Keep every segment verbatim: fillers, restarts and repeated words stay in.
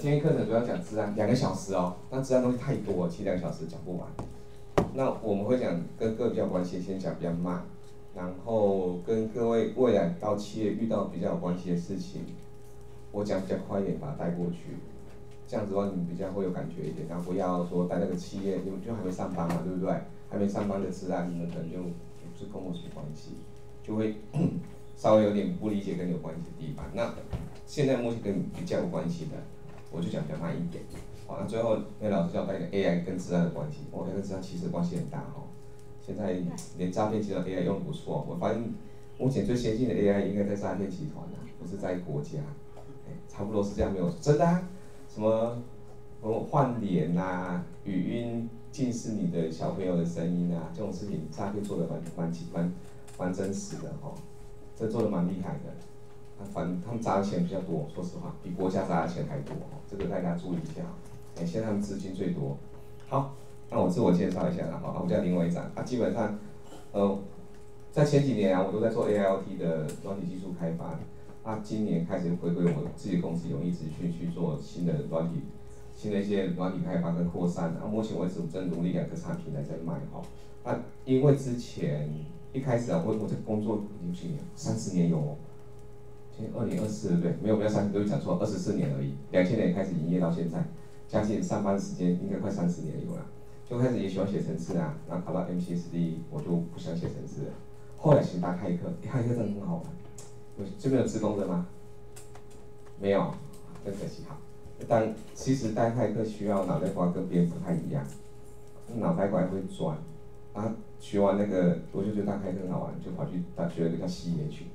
今天课程主要讲治安，两个小时哦，那治安东西太多了，其实两个小时讲不完。那我们会讲跟各位比较关系，先讲比较慢，然后跟各位未来到企业遇到比较有关系的事情，我讲比较快一点，把它带过去。这样子的话，你们比较会有感觉一点，然后不要说待那个企业，你们就还没上班嘛，对不对？还没上班的治安，你们可能就不是跟我什么关系，就会稍微有点不理解跟你有关系的地方。那现在目前跟你比较有关系的，我就讲比较慢一点。好，那最后那老师要带一个 A I 跟治安的关系，哦，跟治安其实关系很大哦。现在连诈骗集团 A I 用的不错，我发现目前最先进的 A I 应该在诈骗集团啊，不是在国家。哎，差不多是这样，没有真的啊。什么什么换脸啊，语音近视你的小朋友的声音啊，这种事情诈骗做的蛮蛮蛮蛮真实的哈、哦，这做的蛮厉害的。啊，反正他们砸的钱比较多，说实话，比国家砸的钱还多哦，这个大家注意一下。哎，现在他们资金最多。好，那我自我介绍一下啦，哈，我叫林伟展，啊，基本上，呃，在前几年啊，我都在做 A I O T 的软体技术开发。那今年开始回归我自己的公司永益资讯去做新的软体、新的一些软体开发跟扩散。啊，目前为止我正努力两个产品来在卖哈。那因为之前一开始啊，我我这工作已经几年，三十年有哦。现在二零二四对不对？没有，不要三十，都讲错，二十四年而已。两千年开始营业到现在，将近上班时间应该快三十年有了。就开始也喜欢写程式啊，然后考到 M C S D， 我就不想写程式了。后来请当骇客，骇客真的很好玩。有这边有自工的吗？没有，真可惜哈。但其实当骇客需要脑袋瓜跟别人不太一样，脑袋瓜会转，啊，学完那个我就觉得当骇客很好玩，就跑去大学了一个叫 C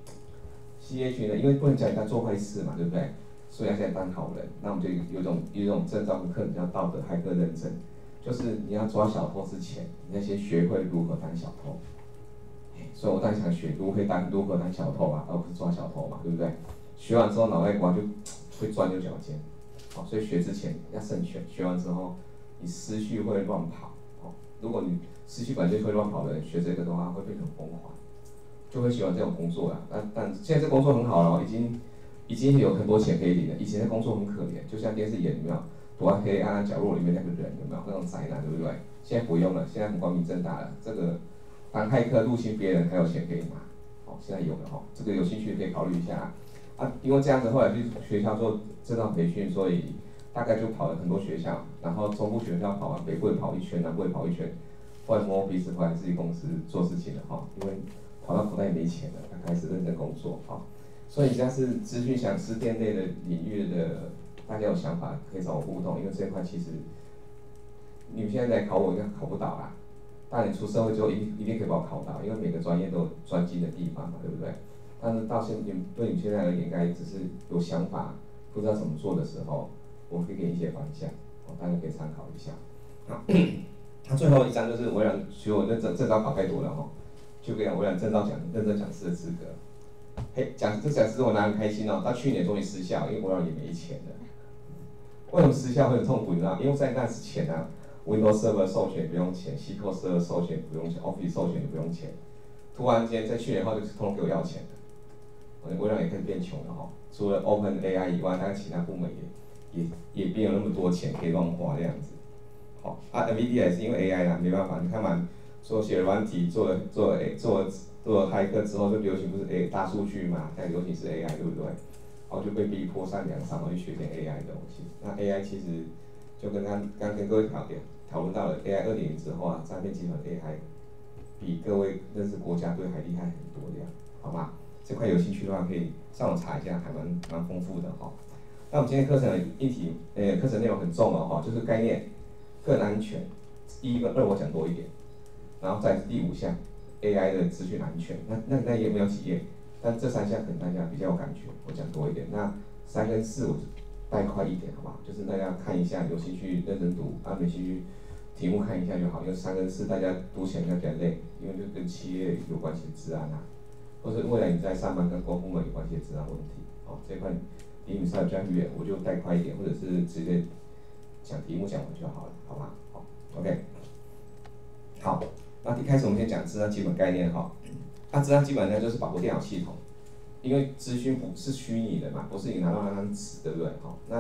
H。C H 呢，因为不能叫人家做坏事嘛，对不对？所以要现在当好人，那我们就有一种有一种证照跟课程叫道德骇客认证，就是你要抓小偷之前，你要先学会如何当小偷。所以我当然想学如何当如何当小偷嘛，而不是抓小偷嘛，对不对？学完之后脑袋瓜就会钻牛角尖，好，所以学之前要慎选，学完之后你思绪会乱跑，哦，如果你思绪本来就会乱跑的人，学这个的话会变成疯狂，就会喜欢这种工作啦。但但现在这工作很好了，已经已经有很多钱可以领了。以前的工作很可怜，就像电视演有没有躲在黑暗角落里面那个人有没有那种宅男，对不对？现在不用了，现在很光明正大了，这个。当骇客入侵别人还有钱可以拿，哦，现在有了哈，这个有兴趣可以考虑一下啊。因为这样子后来去学校做证照培训，所以大概就跑了很多学校，然后中部学校跑完，北部跑一圈，南部跑一圈，后来摸鼻子回来自己公司做事情了哈，因为跑到口袋也没钱了，开始认真工作哈。所以现在是资讯想是店内的领域的，大家有想法可以找我互动，因为这一块其实你们现在来考我应该考不到啦。当你出社会之后，一定一定可以把我考到，因为每个专业都有专精的地方嘛，对不对？但是到现在，对你现在而言，应该只是有想法，不知道怎么做的时候，我可以给你一些方向，哦，大家可以参考一下。好，那最后一张就是微软学我认证证照考太多了哈，就给微软证照讲认证讲师的资格。嘿，讲这讲师我拿很开心哦，到去年终于失效，因为微软也没钱了。为什么失效会很痛苦？你知道？因为在那之前啊。Windows Server 授权不用钱 ，C O Server 授权不用钱 ，Office 授权也不用钱。突然间在去年后就通通给我要钱了，微软也开始变穷了哈。除了 Open A I 以外，大概其他部门也也也没有那么多钱可以乱花这样子。好，啊 ，N V D A 也是因为 A I 啦，没办法，你看嘛，做写软体，做了做了做了做了骇客之后，就流行不是 A 大数据嘛，现在流行是 A I 对不对？然后就被逼迫上梁上，然后去学点 A I 的东西。那 A I 其实就跟刚刚跟各位讨论。讨论到了 A I 二点零之后啊，诈骗集团 A I 比各位认识国家队还厉害很多这样，好吗？这块有兴趣的话可以上网查一下，还蛮蛮丰富的哈。那我们今天课程的议题，呃，课程内容很重哦哈，就是概念、个人安全，第一个二我讲多一点，然后再是第五项 A I 的资讯安全，那那那页没有几页，但这三项可能大家比较有感觉，我讲多一点。那三跟四我带快一点，好不好？就是大家看一下，有兴趣认真读，啊，没兴趣题目看一下就好。因为三跟四大家读起来应该比较累，因为就跟企业有关系的治安啊，或是未来你在上班跟公部门有关系的治安问题，哦，这一块离你稍微比较远，我就带快一点，或者是直接讲题目讲完就好了，好吧？好 ，OK。好，那一开始我们先讲治安基本概念哈。那治安基本上就是保护电脑系统。因为资讯不是虚拟的嘛，不是你拿到那张纸，对不对？好，那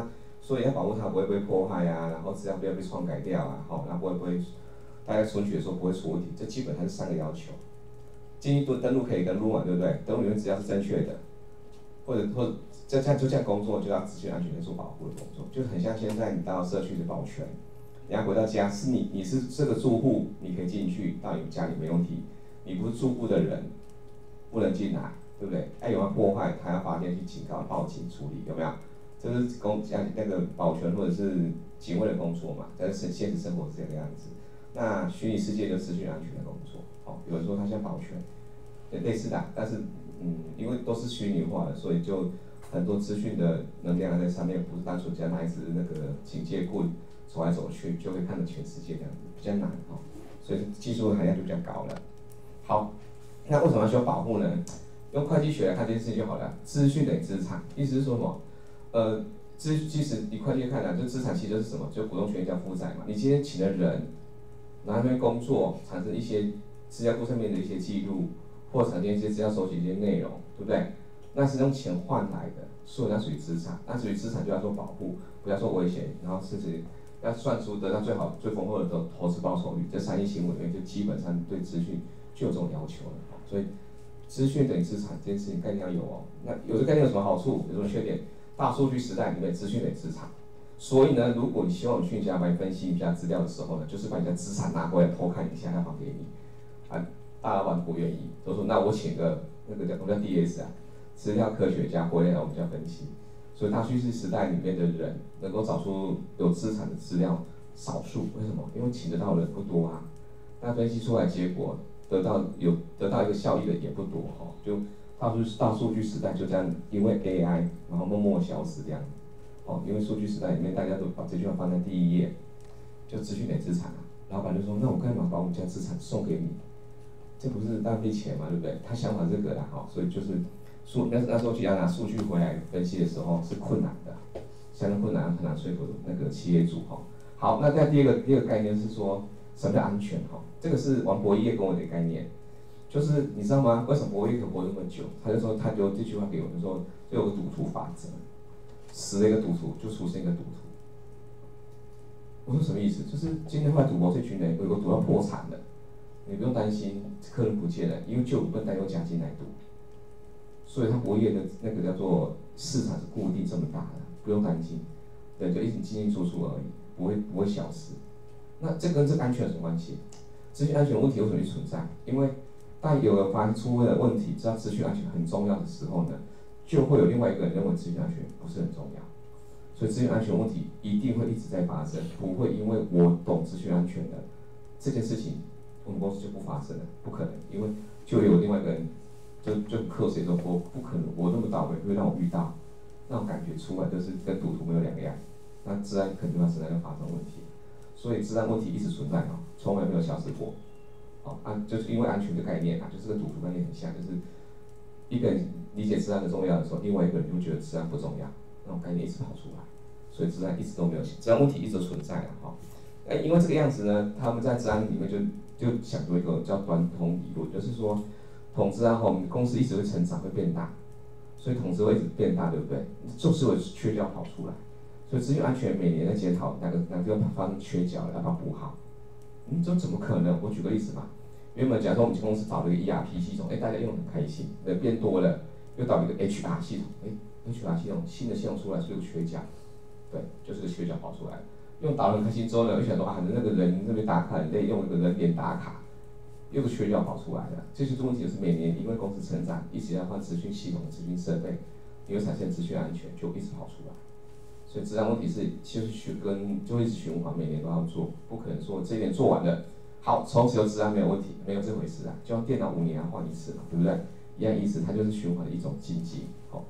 所以要保护它不会被破坏啊，然后资料不要被篡改掉啊，好，然后不会不会，大家存取的时候不会出问题，这基本上是三个要求。进去登录可以登录嘛，对不对？登录里面资料是正确的，或者或者这这样就这样工作，就要资讯安全跟做保护的工作，就很像现在你到社区的保全，你要回到家，是你你是这个住户，你可以进去到你家里没问题，你不是住户的人，不能进来，对不对？哎，有要破坏，他要发电去警告、报警处理，有没有？这是公像那个保全或者是警卫的工作嘛，在现现实生活是这个样子。那虚拟世界就资讯安全的工作，哦，有人说它像保全，也类似的，但是嗯，因为都是虚拟化的，所以就很多资讯的能量在上面，不是单纯只要拿一支那个警戒棍走来走去就会看到全世界这样子，比较难哦，所以技术含量就比较高了。好，那为什么要需要保护呢？用会计学来看这件事情就好了。资讯等于资产，意思是说什么？呃，资即使你会计看啊，就资产其实就是什么？就股东权益加负债嘛。你今天请的人，然后那边工作，产生一些资料库上面的一些记录，或产生一些资料收集一些内容，对不对？那是用钱换来的，所以那属于资产。那属于资产就要做保护，不要做危险，然后甚至要算出得到最好、最丰厚的投资报酬率。这三一行为里面就基本上对资讯就有这种要求了。所以资讯等于资产这件事情概念要有哦。那有这概念有什么好处？有什么缺点？大数据时代里面，资讯等于资产。所以呢，如果你希望去人家帮你分析一下资料的时候呢，就是把人家资产拿过来偷看一下，要还给你。啊，大老板不愿意，都说那我请个那个叫我们叫 D S 啊，资料科学家回来我们叫分析。所以大数据时代里面的人能够找出有资产的资料少数，为什么？因为请得到的人不多啊。那分析出来结果得到有得到一个效益的也不多哈，就大数大数据时代就这样，因为 A I 然后默默消失这样。哦，因为数据时代里面大家都把这句话放在第一页，就资讯等于资产啊。老板就说，那我干嘛把我们家资产送给你？这不是浪费钱嘛，对不对？他想法这个啦，哈，所以就是数那那时候去要拿数据回来分析的时候是困难的，相当困难，很难说服那个企业主哈。好，那在第二个第二个概念是说什么叫安全哈？这个是王博业跟我的概念，就是你知道吗？为什么博业可活那么久？他就说他就这句话给我，就说就有个赌徒法则。死了一个赌徒，就出现一个赌徒。我说什么意思？就是今天后来赌博这群人有个赌要破产了，你不用担心客人不见了，因为旧股笨蛋又加进来赌，所以他博业的那个叫做市场是固定这么大的，不用担心，对，就一直进进出出而已，不会不会消失。那这跟这个安全有什么关系？资讯安全问题为什么会存在？因为当有了发现出了问题，知道资讯安全很重要的时候呢？就会有另外一个人认为资讯安全不是很重要，所以资讯安全问题一定会一直在发生，不会因为我懂资讯安全的这件事情，我们公司就不发生了，不可能，因为就有另外一个人就就克谁说我不可能，我那么倒霉会让我遇到，那种感觉出来就是跟赌徒没有两样，那治安肯定要自然要发生问题，所以治安问题一直存在啊，从来没有消失过，好，啊就是因为安全的概念啊，就是跟赌徒概念很像，就是一个人理解治安的重要的时候，另外一个人就觉得治安不重要，那种概念一直跑出来，所以治安一直都没有，治安问题一直存在啊，哈。那因为这个样子呢，他们在治安里面就就想出一个叫短筒理论，就是说，统治啊，我们公司一直会成长，会变大，所以统治会一直变大，对不对？就是会缺角跑出来，所以资讯安全每年在检讨哪个哪个地方发生缺角了，要把它补好。嗯，这怎么可能？我举个例子嘛。原本假设我们公司找了一个 E R P 系统，哎，大家用得很开心，人变多了，又导了一个 H R 系统，哎 ，H R 系统新的系统出来是有缺角，对，就是个缺角跑出来，用导得很开心之后呢，又想说啊，那个人那边打卡很累，用一个人脸打卡，又个缺角跑出来了，这就是问题，就是每年因为公司成长，一直要换资讯系统、资讯设备，你会产生资讯安全，就一直跑出来，所以治安问题是就是循跟就一直循环，每年都要做，不可能说这一年做完了。好，从此就治安没有问题，没有这回事啊！就像电脑五年要换一次嘛，对不对？一样意思，它就是循环的一种经济。好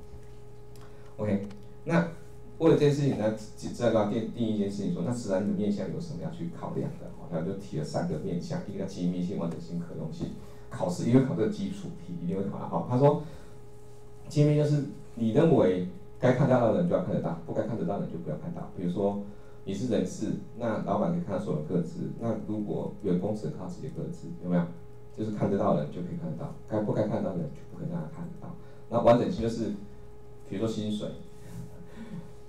，OK， 那为了这件事情呢，这个定定义一件事情说，那治安的面向有什么要去考量的？好，他就提了三个面向，一个叫机密性、完整性、可用性。考试一定会考这个基础题，一定会考的。好，他说，机密就是你认为该看到的人就要看得到，不该看得到的人就不要看到。比如说。你是人事，那老板可以看到所有个资，那如果员工只能看到自己的个资，有没有？就是看得到的人就可以看得到，该不该看到的人就不可以让他看得到。那完整性就是，比如说薪水，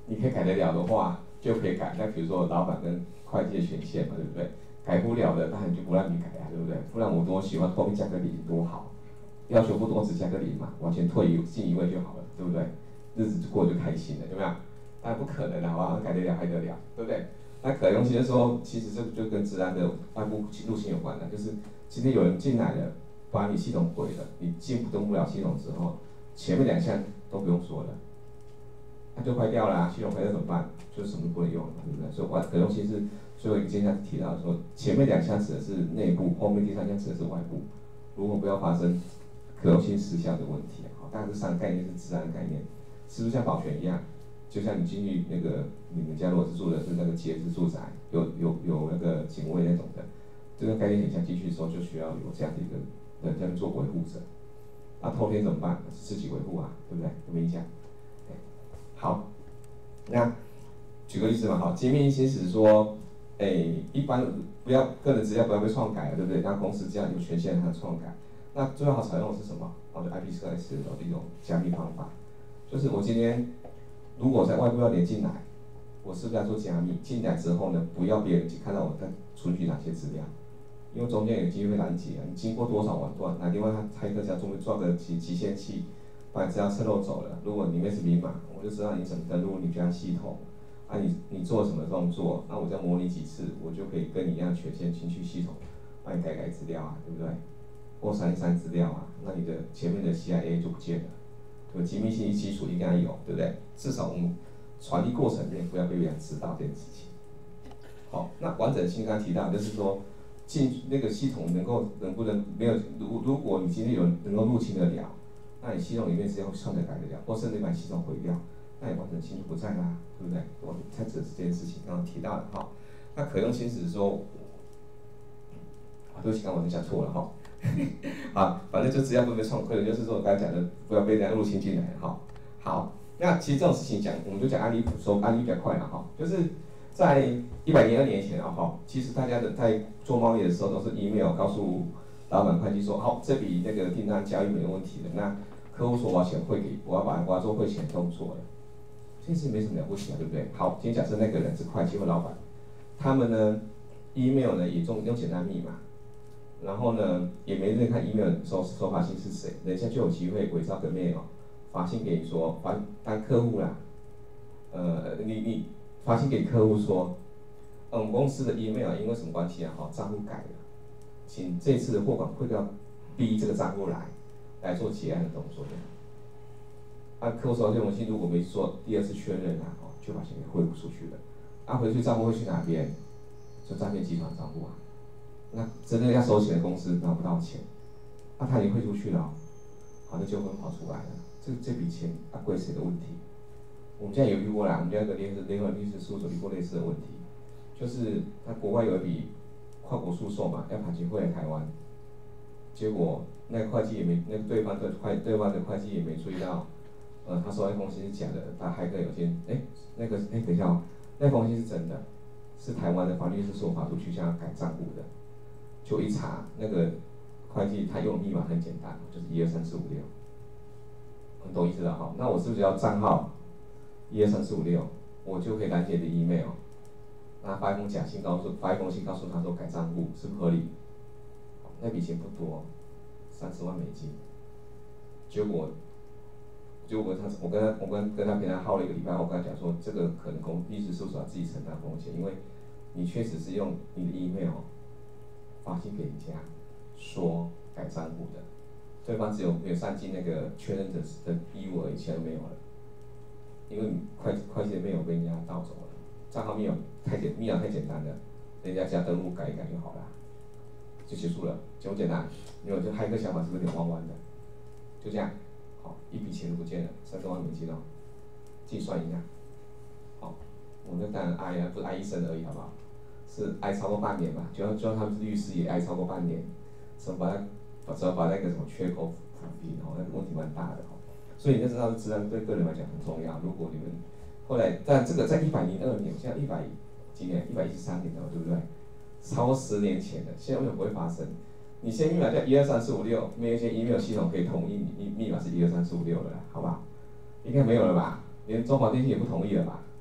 你可以改得了的话就可以改。那比如说老板跟会计的权限嘛，对不对？改不了的，当然就不让你改啊，对不对？不然我多喜欢后面加个零多好，要求不多只加个零嘛，往前退一进一位就好了，对不对？日子过就开心了，有没有？当然不可能的，好不好？改得了还得了，对不对？那可用性的时候，其实这个就跟治安的外部入侵有关的，就是今天有人进来了，把你系统毁了，你进不动不了系统之后，前面两项都不用说了，那就坏掉了、啊，系统坏掉怎么办？就是什么都不能用了，对不对？所以外可用性是最后一个现象提到说，前面两项指的是内部，后面第三项指的是外部，如果不要发生可用性失效的问题，好，大致上概念是治安的概念，是不是像保全一样？就像你进去那个你们家如果是住的是那个节制住宅，有有有那个警卫那种的，这个概念很像进去的时候就需要有这样的一个人在做维护者。那偷天怎么办？是自己维护啊，对不对？有没有印象？好，那举个例子嘛，好，机密行使说，诶，一般不要个人资料不要被篡改了，对不对？让公司这样有权限让它篡改。那最好采用的是什么？哦，就 I P 四 S 的一种加密方法，就是我今天。如果在外部要连进来，我是不是要做加密？进来之后呢，不要别人看到我在存取哪些资料，因为中间有机会拦截啊。你经过多少网段，那另外他他一个家中间装个极极限器，把资料侧漏走了。如果里面是密码，我就知道你怎么登录你家系统，啊你你做什么动作，那我再模拟几次，我就可以跟你一样权限进去系统，帮你改改资料啊，对不对？或删一删资料啊，那你的前面的 C I A 就不见了。对，机密信息基础应该有，对不对？至少我们传递过程内不要被别人知道这件事情。好，那完整性刚才提到，就是说进那个系统能够能不能没有，如如果你今天有人能够入侵得了，那你系统里面资料篡改改得了，或甚至把系统毁掉，那你完整性就不在啦，对不对？我才指的是这件事情刚刚提到的哈。那可用性只是说，啊，对不起，刚刚我就讲错了哈。啊，反正就只要不被创客，就是说我刚才讲的，不要被人家入侵进来哈。好，那其实这种事情讲，我们就讲案例说案例比较快了哈。就是在一百零二年前啊哈，其实大家的在做贸易的时候都是 email 告诉老板会计说，好，这笔那个订单交易没有问题的，那客户说我要钱汇给，我要把我要做汇钱动作了，这件事没什么了不起啊，对不对？好，今天假设那个人是会计或老板，他们呢 email 呢也用用简单密码。然后呢，也没人看 email 收收发信是谁，人家就有机会伪造个 mail 发信给你说，发当客户啦，呃，你你发信给客户说，嗯，我们公司的 email 因为什么关系啊？哈，账户改了，请这次的货款汇到 B 这个账户来，来做结案的动作。啊，客户收到这封信，如果没做第二次确认啊，哦，就把钱给汇不出去了。啊，回去账户会去哪边？就诈骗集团账户啊。那真的要收钱的公司拿不到钱，那、啊、他已经汇出去了、哦，好的纠纷跑出来了，这这笔钱啊归谁的问题？我们现在有遇过啦，我们家个联联合律师事务所遇过类似的问题，就是他国外有一笔跨国诉讼嘛，要把钱汇来台湾，结果那个会计也没，那个对方的会对方的会计也没注意到，呃，他收那封信是假的，他骇客有件，哎，那个哎等一下哦，那封信是真的，是台湾的法律事务所发出去想要改账户的。就一查，那个会计他用的密码很简单，就是一二三四五六，很懂意思了哈。那我是不是要账号一二三四五六，我就可以拦截你的 email， 那发一封假信告诉发一封信告诉他说改账户是不合理，那笔钱不多，三十万美金。结果，结果他我跟他我跟跟他跟他耗了一个礼拜后，我跟他讲说这个可能公律师事务所自己承担风险，因为你确实是用你的 email。发信给人家说改账户的，对方只有没有上进那个确认者的义务而已，钱都没有了，因为会会计的没有被人家盗走了，账号密码太简密码太简单了，人家加登录改一改就好了，就结束了，就简单。因为我就还有一个想法是不是有点弯弯的，就这样，好，一笔钱都不见了，三十万美金哦，计算一下，好，我那当然哀啊，不是哀一声而已，好不好？是挨超过半年吧，就要就他们是律师也挨超过半年，怎么把把怎么把那个什么缺口补平哦，那个问题蛮大的哦。所以你就知道治安对个人来讲很重要。如果你们后来，但这个在一百零二年，现在一百几年，一百一十三年了，对不对？超过十年前的，现在为什么不会发生？你现在密码叫一二三四五六，没有一些 email 系统可以同意你密码是一二三四五六的啦，好吧？应该没有了吧？连中华电信也不同意了吧？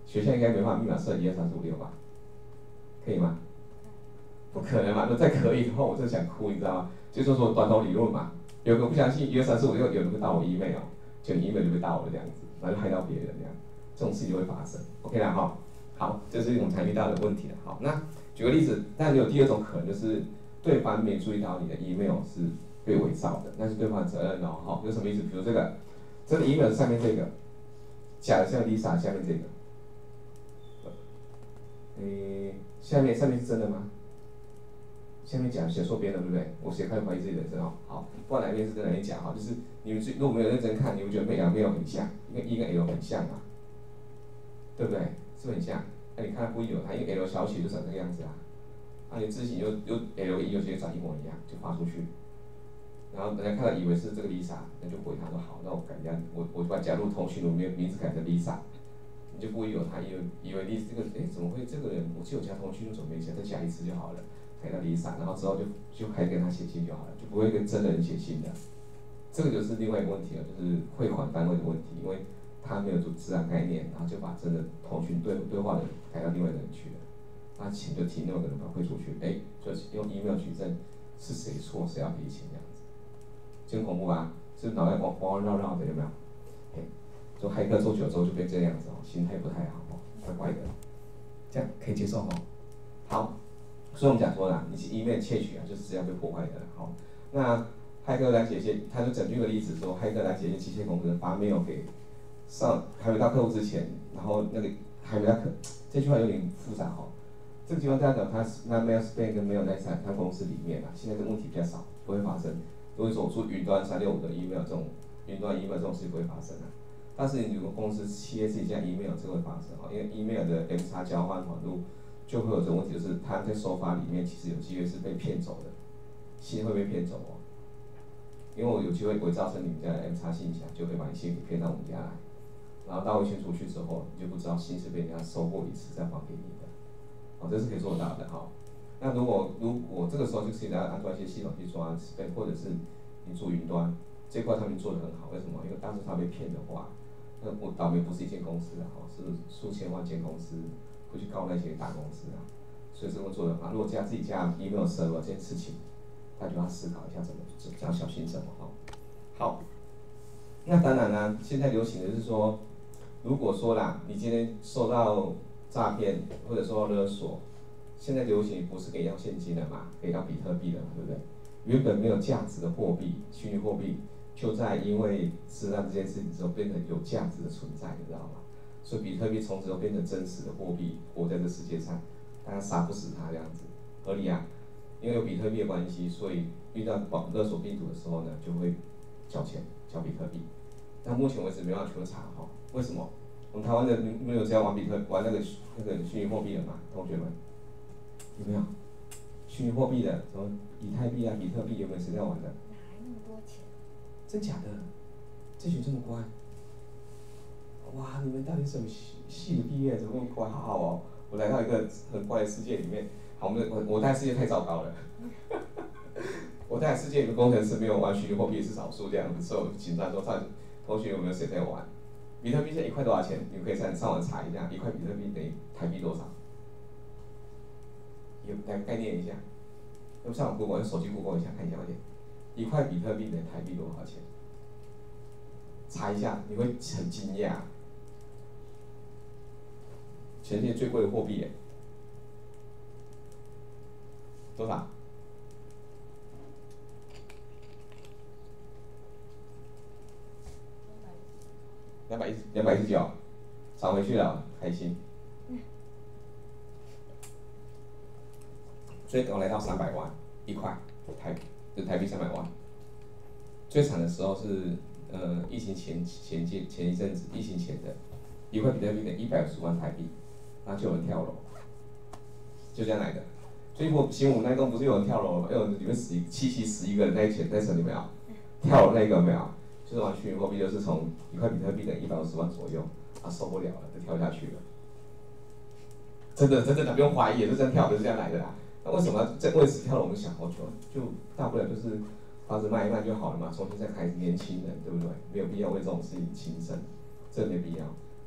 学校应该没办法密码设一二三四五六吧？可以吗？不可能嘛！那再可以的话，我真想哭，你知道吗？就是说短头理论嘛，有个不相信一二三四五六，有人会盗我 email， 就 email 就被盗了这样子，然后就害到别人这样，这种事情就会发生。OK 啦哈，好，这是我们常遇到的问题了。好，那举个例子，但有第二种可能就是对方没注意到你的 email 是被伪造的，那是对方的责任哦。好，有什么意思？比如这个，这个 email 上面这个，假的像 Lisa 下面这个，诶，下面上面是真的吗？下面讲写错边了，对不对？我写开始怀疑自己人生哦。好，不管哪一边是真哪一边假哈，就是你们如果没有认真看，你会觉得两边很像，因为 E 跟 L 很像嘛，对不对？是不是很像？那、啊、你看不一有，它因为 L 小写就长这个样子啊，那、啊、你字形又又 L 跟 E 又直接长一模一样，就发出去，然后人家看到以为是这个 Lisa， 那就回他说好，那我改一下，我我把加入通讯录里面名字改成 Lisa， 你就不以有他以为以为 Lisa 这个哎怎么会这个人我只有加通讯录怎么没加，再加一次就好了。给到 Lisa， 然后之后就就可以跟他写信就好了，就不会跟真的人写信的。这个就是另外一个问题了，就是汇款单位的问题，因为他没有做自然概念，然后就把真的通讯对对话的改到另外一个人去了，那钱就替另外一个人把它汇出去，哎，就用 email 举证是谁错，谁要赔钱这样子，就很恐怖吧？是不是脑袋弯弯绕绕的有没有？哎，就骇客做久之后就变这样子哦，心态不太好哦，怪怪的，这样可以接受哦。好。所以我们讲说啦，你是 email 窃取啊，就是这样被破坏的了。好，那骇客来解析，他就整句个例子说，骇客来解析机械公司发 mail 给上还没到客户之前，然后那个还没到客，这句话有点复杂哈、哦。这个地方大家讲，它那 mail spam 跟 mail 在他公司里面啊，现在这问题比较少，不会发生。如果走出云端三六五的 email 这种云端 email 这种事不会发生啊。但是你如果公司企业自己家 email 这会发生哈，因为 email 的 M 叉交换网络。就会有这个问题，就是他在收发里面其实有机会是被骗走的，信会被骗走哦。因为我有机会伪造成你们家的 M 叉信箱，就会把你信给骗到我们家来，然后大卫圈出去之后，你就不知道信是被人家收过一次再还给你的，哦，这是可以做得到的哈、哦。那如果如果这个时候就可以来安装一些系统去抓 spam， 或者是你做云端这块他们做得很好，为什么？因为当时他被骗的话，那我倒霉不是一间公司啊，哦，是数千万间公司。会去告那些大公司啊，所以这么做的话，如果加自己家 email server 这件事情，大家就要思考一下怎么怎么要小心什么哈。好，那当然呢，现在流行的是说，如果说啦，你今天受到诈骗或者受到勒索，现在流行不是给要现金的嘛，给要比特币的嘛，对不对？原本没有价值的货币，虚拟货币，就在因为知道这件事情之后，变成有价值的存在，你知道吗？所以比特币从此就变成真实的货币，活在这世界上，大家杀不死它这样子，合理啊？因为有比特币的关系，所以遇到保勒索病毒的时候呢，就会交钱，交比特币。但目前为止没办法全查哈，为什么？我们台湾的没有这样玩比特玩那个那个虚拟货币的嘛，同学们有没有？虚拟货币的什么以太币啊、比特币有没有谁在玩的？ 哪来那么多钱？ 真假的？这群这么乖？哇，你们到底什么系系毕业？怎么那么乖？好好哦，我来到一个很乖的世界里面。好，我们我我待世界太糟糕了。我待世界里的工程师没有玩虚拟货币是少数这样子，所以我紧张说，看同学有没有谁在玩？比特币现在一块多少钱？你们可以上上网查一下，一块比特币等于台币多少？有大概概念一下。要不上网 Google， 用手机 Google 一下，看一下快点。一块比特币等于台币多少钱？查一下，你会很惊讶。全世界最贵的货币耶，多少？两百一两百一十九，涨回去了，开心。最高来到三百万一块台，就台币三百万。最惨的时候是呃疫情前前前前一阵子，疫情前的，一块比特币等一百五十万台币。那就有人跳楼，就这样来的。所以我新闻那栋不是有人跳楼吗？有里面死一七七死一个人，那钱在省里没有？跳楼那个没有？就是玩虚拟货币，就是从一块比特币等一百五十万左右，他受不了了，就跳下去了。真的真的的不用怀疑，是真跳的，是这样来的啦。那为什么这为此跳楼？我们想好久，就大不了就是房子卖一卖就好了嘛，重新再开始，年轻人对不对？没有必要为这种事情轻生，这没必要。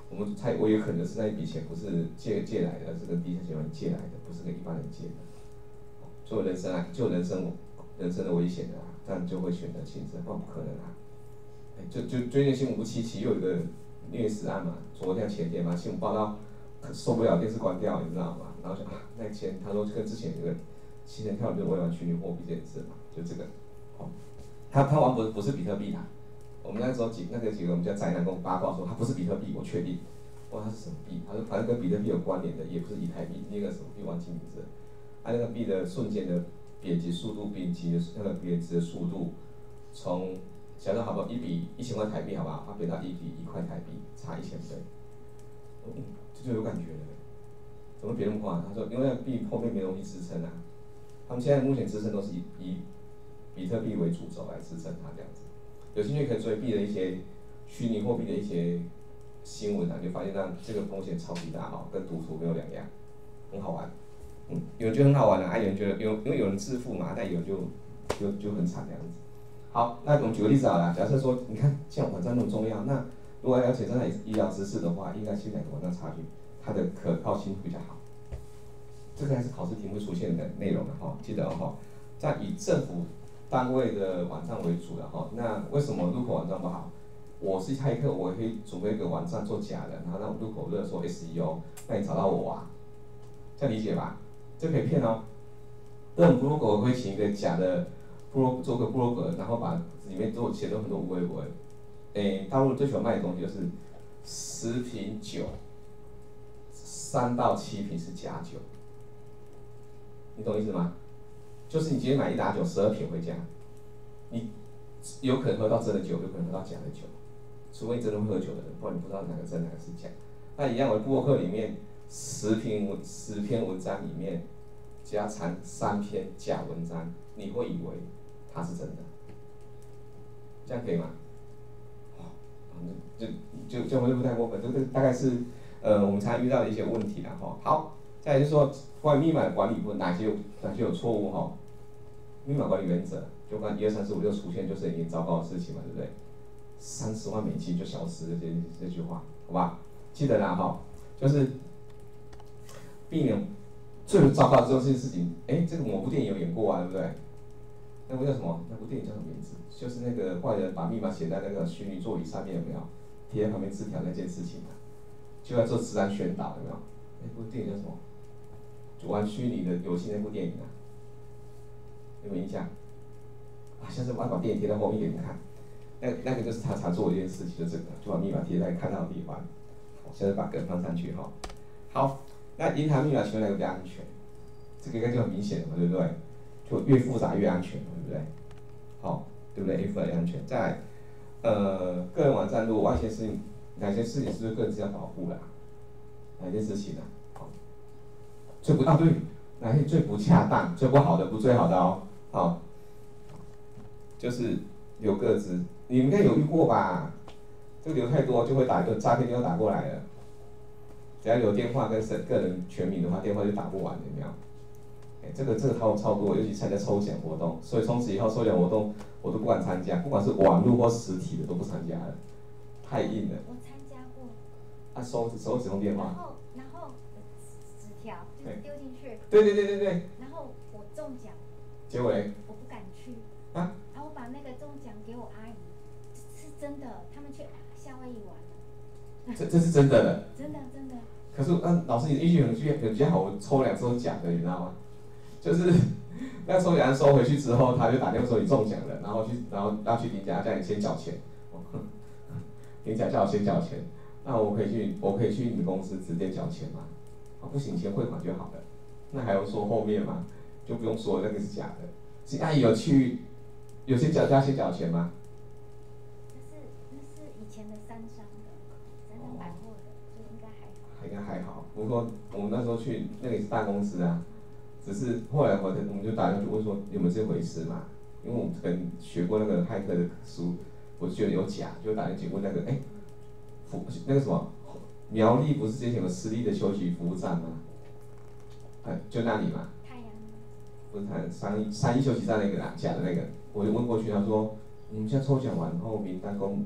我们猜我有可能是那一笔钱不是借借来的，是跟地下钱庄借来的，不是跟一般人借的。就人身啊，就人身人身的危险的啊，这样就会选择轻生，不然不可能啊。哎，就就最近新闻不七七又有一个虐死案嘛，昨天前天嘛，新闻报道受不了，电视关掉，你知道吗？然后就啊，那钱他说跟之前有个七人跳就是未完虚拟货币这件事嘛，就这个，哦，他他玩不不是比特币啦。我们那时候几那个几个我们叫宅男跟我八卦说，它不是比特币，我确定。我说它是什么币？他说反正跟比特币有关联的，也不是以太币，那个什么币忘记名字了。它、啊、那个币的瞬间的贬值速度，贬值的那个贬值的速度，从假设好不好一比一千块台币好不好？它贬到一比一块台币，差一千倍。嗯，这就有感觉了。怎么贬那么快？他说因为那个币后面没东西支撑啊。他们现在目前支撑都是以以比特币为主轴来支撑它这样子。有兴趣可以追币的一些虚拟货币的一些新闻啊，就发现它这个风险超级大哦，跟赌徒没有两样，很好玩。嗯，有人觉得很好玩的、啊，有人觉得有因为有人致富嘛，但有人就就就很惨这样子。好，那我们举个例子好了，假设说你看像网站那么重要，那如果要了解真的医疗知识的话，应该去哪个网站查询，它的可靠性比较好。这个还是考试题目出现的内容的哈，记得哈，在以政府单位的网站为主的哈，那为什么入口网站不好？我是骇客，我可以准备一个网站做假的，然后让入口热搜 S E O， 让你找到我啊，这样理解吧？这可以骗哦。这种部落格我会请一个假的部落做个部落格，然后把里面做写了很多无为文。诶，大陆最喜欢卖的东西就是十瓶酒，三到七瓶是假酒，你懂意思吗？就是你今天买一打酒，十二瓶回家，你有可能喝到真的酒，有可能喝到假的酒，除非真的会喝酒的人，不然你不知道哪个真哪个是假。那一样，我的部落客里面十篇文十篇文章里面加掺三篇假文章，你会以为它是真的，这样可以吗？哦，就就就会不太过分，这个大概是呃我们常遇到的一些问题啦哈。好。再来就是说，关于密码管理部哪些有哪些有错误哈？密码管理原则，就刚一二三四五六出现就是一件糟糕的事情嘛，对不对？三十万美金就消失了这这句话，好吧？记得啦哈，就是避免最糟糕的这件事情。哎，这个某部电影有演过啊，对不对？那部叫什么？那部电影叫什么名字？就是那个坏人把密码写在那个虚拟座椅上面，有没有？贴在旁边字条那件事情啊，就在做治安宣导，有没有？那部电影叫什么？就玩虚拟的游戏那部电影啊，有没有印象？啊，下次我要把电影贴在后面给你们看。那那个就是他常做的一件事情，就这个，就把密码贴在看到的地方。我现在把梗放上去哈。好，那银行密码请问哪个比较安全？这个应该就很明显了嘛，对不对？就越复杂越安全，对不对？好，对不对？越复杂越安全。再来，呃，个人网站如果外泄事情，哪些事情是不是个人资料保护啦？哪些事情啊？好。最不啊对，哪些最不恰当、最不好的，不最好的哦，好，就是留个资，你们应该有遇过吧？这个留太多就会打一个诈骗电话打过来了，只要有电话跟个人全名的话，电话就打不完，有没有？哎，这个这个超超多，尤其参加抽奖活动，所以从此以后抽奖活动我都不敢参加，不管是网络或实体的都不参加了，太硬了。 我参加过。 啊，收收只用电话。 然后然后。条就是丢进去， 对对对对对。 然后我中奖， 结果嘞？ 我不敢去。 啊？ 然后我把那个中奖给我阿姨，是真的，他们去夏威夷玩了。 这这是真的的。 真的真的。 可是，嗯，老师，你运气很比很比较好，我抽两次都假的，你知道吗？就是那抽奖收回去之后，他就打电话说你中奖了，然后去然后要去领奖，叫你先缴钱。领奖叫我先缴钱，那我可以去我可以去你们公司直接缴钱吗？啊，不行，先汇款就好了。那还要说后面吗？就不用说那个是假的。是阿姨有去，有些缴要先缴钱吗？ 那是那是以前的三商的，三商百货的，所以应该还好。 应该还好，不过我们那时候去那个也是大公司啊，只是后来我我们就打电话去问说有没有这回事嘛，因为我们可能学过那个骇客的书，我就觉得有假，就打电话去问那个哎，服那个什么。苗栗不是之前有个私立的休息服务站吗？哎，就那里嘛。 太阳。 不是太阳，三一三一休息站那个啦，假的那个。我就问过去，他说，你们现在抽奖完后名单公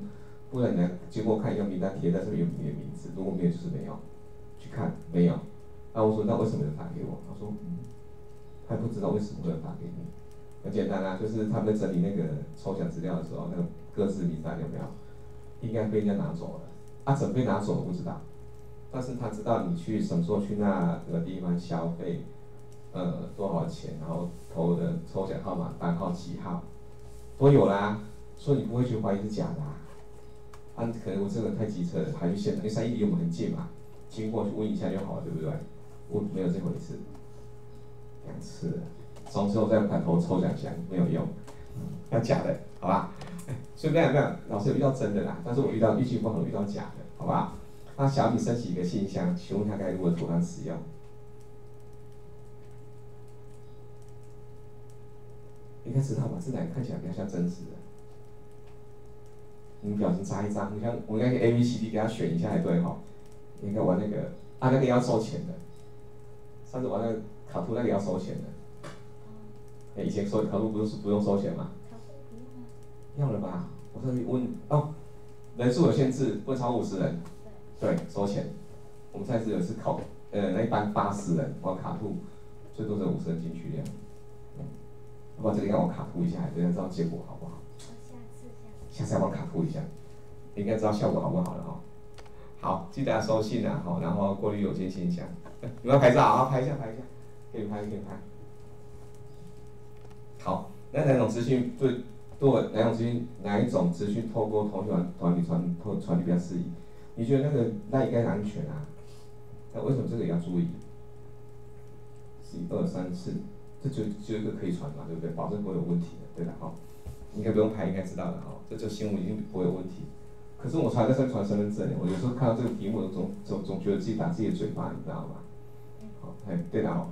不然你来经过看一个名单贴在这边有你的名字，如果没有就是没有，去看没有。那我说那为什么有人打给我？他说嗯，他不知道为什么会有人打给你。很简单啊，就是他们在整理那个抽奖资料的时候，那个各自名单有没有？应该被人家拿走了，啊，怎么被拿走我不知道，但是他知道你去什么时候去那个地方消费，呃，多少钱，然后投的抽奖号码单号几号，都有啦，所以你不会去怀疑是假的啊。啊，可能我这个人太机车了，还去现场，因为三一离我们很近嘛，经过去问一下就好了，对不对？我没有这回事，两次了。从此后再看投抽奖箱没有用，要假的，好吧？所以没有没有，老师有遇到真的啦，但是我遇到运气不好遇到假的，好吧？那小米升起一个信箱，请问他该如何妥善使用？应该知道吧？这哪个看起来比较像真实的？你们表情扎一扎，你看我应该给 A B C D 给他选一下才对哈。应该玩那个啊，那个要收钱的，上次玩那个卡图那个要收钱的。哎，以前收考录不是不用收钱吗？要了吧？我上去问哦，人数有限制，不超过五十人，对，收钱。我们上次有一次考，呃，那一班八十人，玩卡兔，最多只有五十人进去这样。嗯，要不然这里让我卡兔一下，大家知道结果好不好？ 下次下次要帮卡兔一下，应该知道效果好不好了哈。好，记得要收信啊，好，然后过滤邮件信箱。你们要拍照啊，拍一下，拍一下，可以拍，可以拍。好，那哪种资讯对对哪种资讯哪一种资讯透过同学团团体传透传递比较适宜？你觉得那个那应该安全啊？那为什么这个也要注意？一二三四，这就就一个可以传嘛，对不对？保证不会有问题的，对的哈。应该不用拍，应该知道的哈。这就新闻一定不会有问题。可是我传在上传身份证，我有时候看到这个题目，总总总觉得自己打自己的嘴巴，你知道吗？好，哎，对的哈。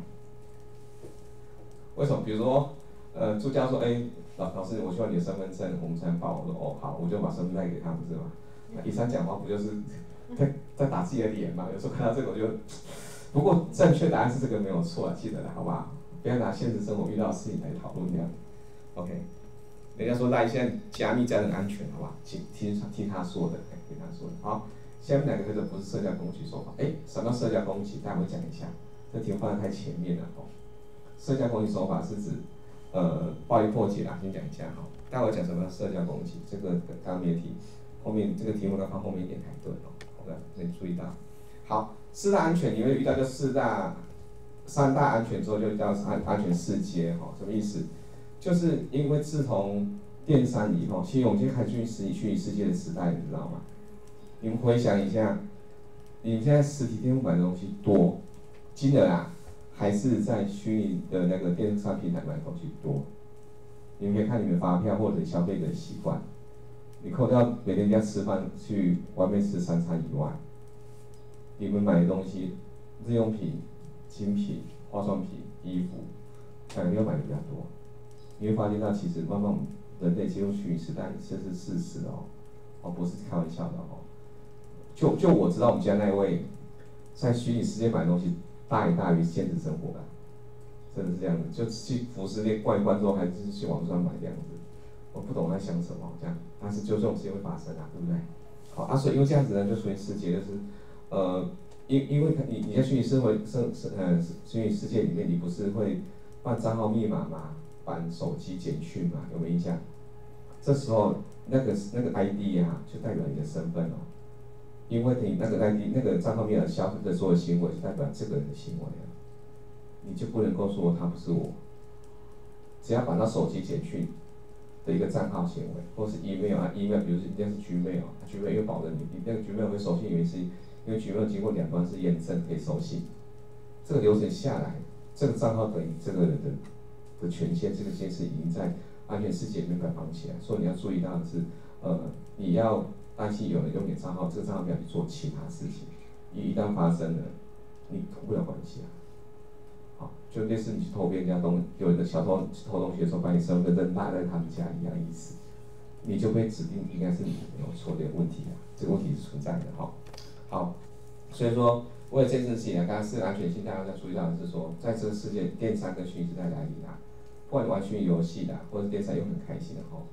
为什么？比如说。呃，助教说，哎，老老师，我需要你的身份证，我们才能报。我说，哦，好，我就把身份证给他，不是吗？那以上讲话不就是在在打自己的脸吗？有时候看到这个我就，不过正确答案是这个没有错，记得了，好不好？不要拿现实生活遇到的事情来讨论这样。OK， 人家说赖现在加密才很安全，好吧？请听听他说的，听他说的。好，下面两个这不是社交攻击手法，哎，什么社交攻击？待会讲一下，这题目放在太前面了哦。社交攻击手法是指。呃，暴力破解啦，先讲一下哈。待会讲什么社交攻击，这个刚刚没提，后面这个题目要放后面一点才对哦。好的，你注意到。好，四大安全，你会遇到就四大、三大安全之后就叫安安全四阶哈，什么意思？就是因为自从电商以后，其实我们现在开始进入虚拟虚拟世界的时代，你知道吗？你们回想一下，你现在实体店买的东西多，金额啊。还是在虚拟的那个电商平台买的东西多，你们可以看你们发票或者消费的习惯。你扣掉每天要吃饭去外面吃三餐以外，你们买的东西，日用品、精品、化妆品、衣服，哪个要买的比较多？你会发现到其实慢慢人类进入虚拟时代，这是事实哦，哦不是开玩笑的哦。就就我知道我们家那位在虚拟世界买东西。大于大于现实生活吧，真的是这样子。就去服饰店逛一逛之后，还是去网上买这样子。我不懂在想什么这样，但是就这种事情会发生啊，对不对？好啊，所以因为这样子呢，就属于世界就是，呃，因因为你你在虚拟社会生呃虚拟世界里面，你不是会办账号密码嘛，办手机简讯嘛，有没有印象？这时候那个那个 I D 啊，就代表你的身份哦。因为你那个 I D 那个账号密码消费的所有行为，就代表这个人的行为啊，你就不能够说他不是我。只要把那手机简讯的一个账号行为，或是 email 啊 email， 比如说一定是 Gmail，Gmail 又保证你，你那个 Gmail 会收信，原因是因为 Gmail 经过两端是验证可以收信，这个流程下来，这个账号等于这个人的的权限，这个件事已经在安全世界里面被绑起来，所以你要注意到的是，呃，你要。担心有人用你的账号，这个账号不要去做其他事情，一一旦发生了，你脱不了关系啊。好，就类似你去偷别人家东，有人的小偷偷东西的时候，把你身份证落在他们家一样意思，你就被指定应该是你没有错的问题啊，这个问题是存在的哈。好，所以说为了这件事情啊，刚刚是安全性，大家要注意到的是说，在这个世界，电商跟虚拟时代来临啊，不管你玩虚拟游戏的，或者电商又很开心的哈。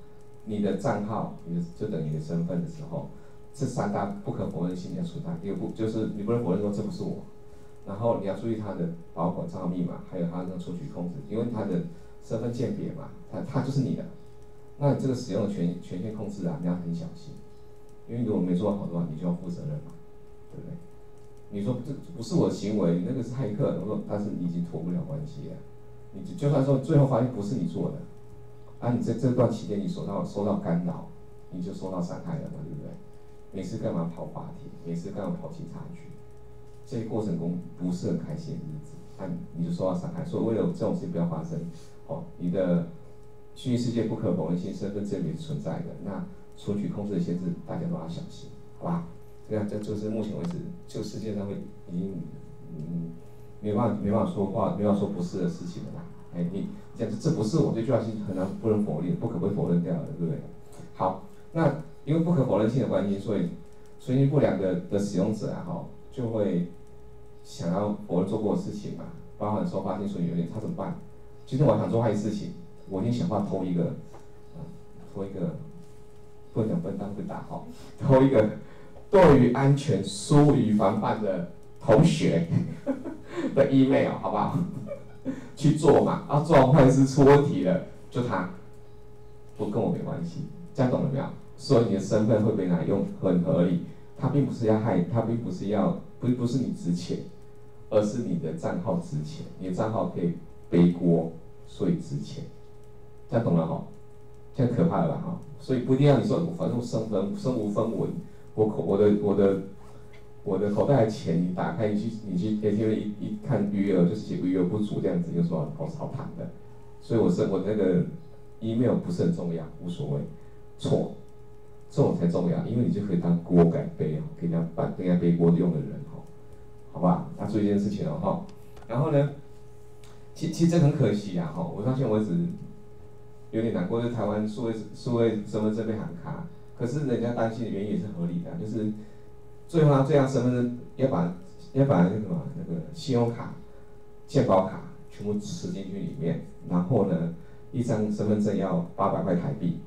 你的账号，你的就等于你的身份的时候，这三大不可否认性要存在。第二步就是你不能否认说这不是我，然后你要注意他的保管账号密码，还有他的存取控制，因为他的身份鉴别嘛，他他就是你的。那这个使用的权权限控制啊，你要很小心，因为如果没做好的话，你就要负责任嘛，对不对？你说这不是我的行为，那个是骇客，我说但是你已经脱不了关系了。你就算说最后发现不是你做的，啊，你这这段期间你受到受到干扰，你就受到伤害了嘛，对不对？每次干嘛跑法庭，每次干嘛跑警察局，这些过程中不是很开心的日子，那你就受到伤害。所以为了这种事情不要发生，哦，你的虚拟世界不可否认性身份证明是存在的，那存取控制的限制大家都要小心，好吧？这样这就是目前为止，就世界上会已经嗯没办法没办法说话，没办法说不是的事情了啦。哎，你讲这不是我这句话是很难不能否认，不可被否认掉的，对不对？好，那因为不可否认性的关系，所以存心不良的的使用者啊，哈，就会想要否认做过的事情嘛，包含说发现存有点，他怎么办？今天我想做坏事情，我一定想办法偷一个，嗯，偷一个，不能讲笨蛋会打哈，偷一个对于安全疏于防范的同学的 email， 好不好？去做嘛，啊，做完坏事出问题了，就他，不跟我没关系，这样懂了没有？所以你的身份会被拿来用很合理，他并不是要害，他并不是要，不不是你值钱，而是你的账号值钱，你的账号可以背锅，所以值钱，这样懂了哈？这样可怕了吧哈？所以不一定要你说，反正身分身无分文，我口我的我的。我的口袋的钱，你打开，你去你去 A T M 一一看余额，就是写余额不足这样子，就说好好谈的。所以我是我那个 email 不是很重要，无所谓，错，这种才重要，因为你就可以当锅盖背哦，给人家办给人家背锅用的人哦，好吧？那注意一件事情哦哈。然后呢，其其实这很可惜啊哈，我到现在为止有点难过，就是台湾数位数位身份证被喊卡，可是人家担心的原因也是合理的，就是。最后，这样身份证要把要把那个什么那个信用卡、健保卡全部吃进去里面，然后呢，一张身份证要八百块台币。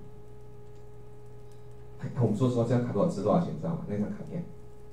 我们说实话，这张卡多少值多少钱，知道吗？那张卡片，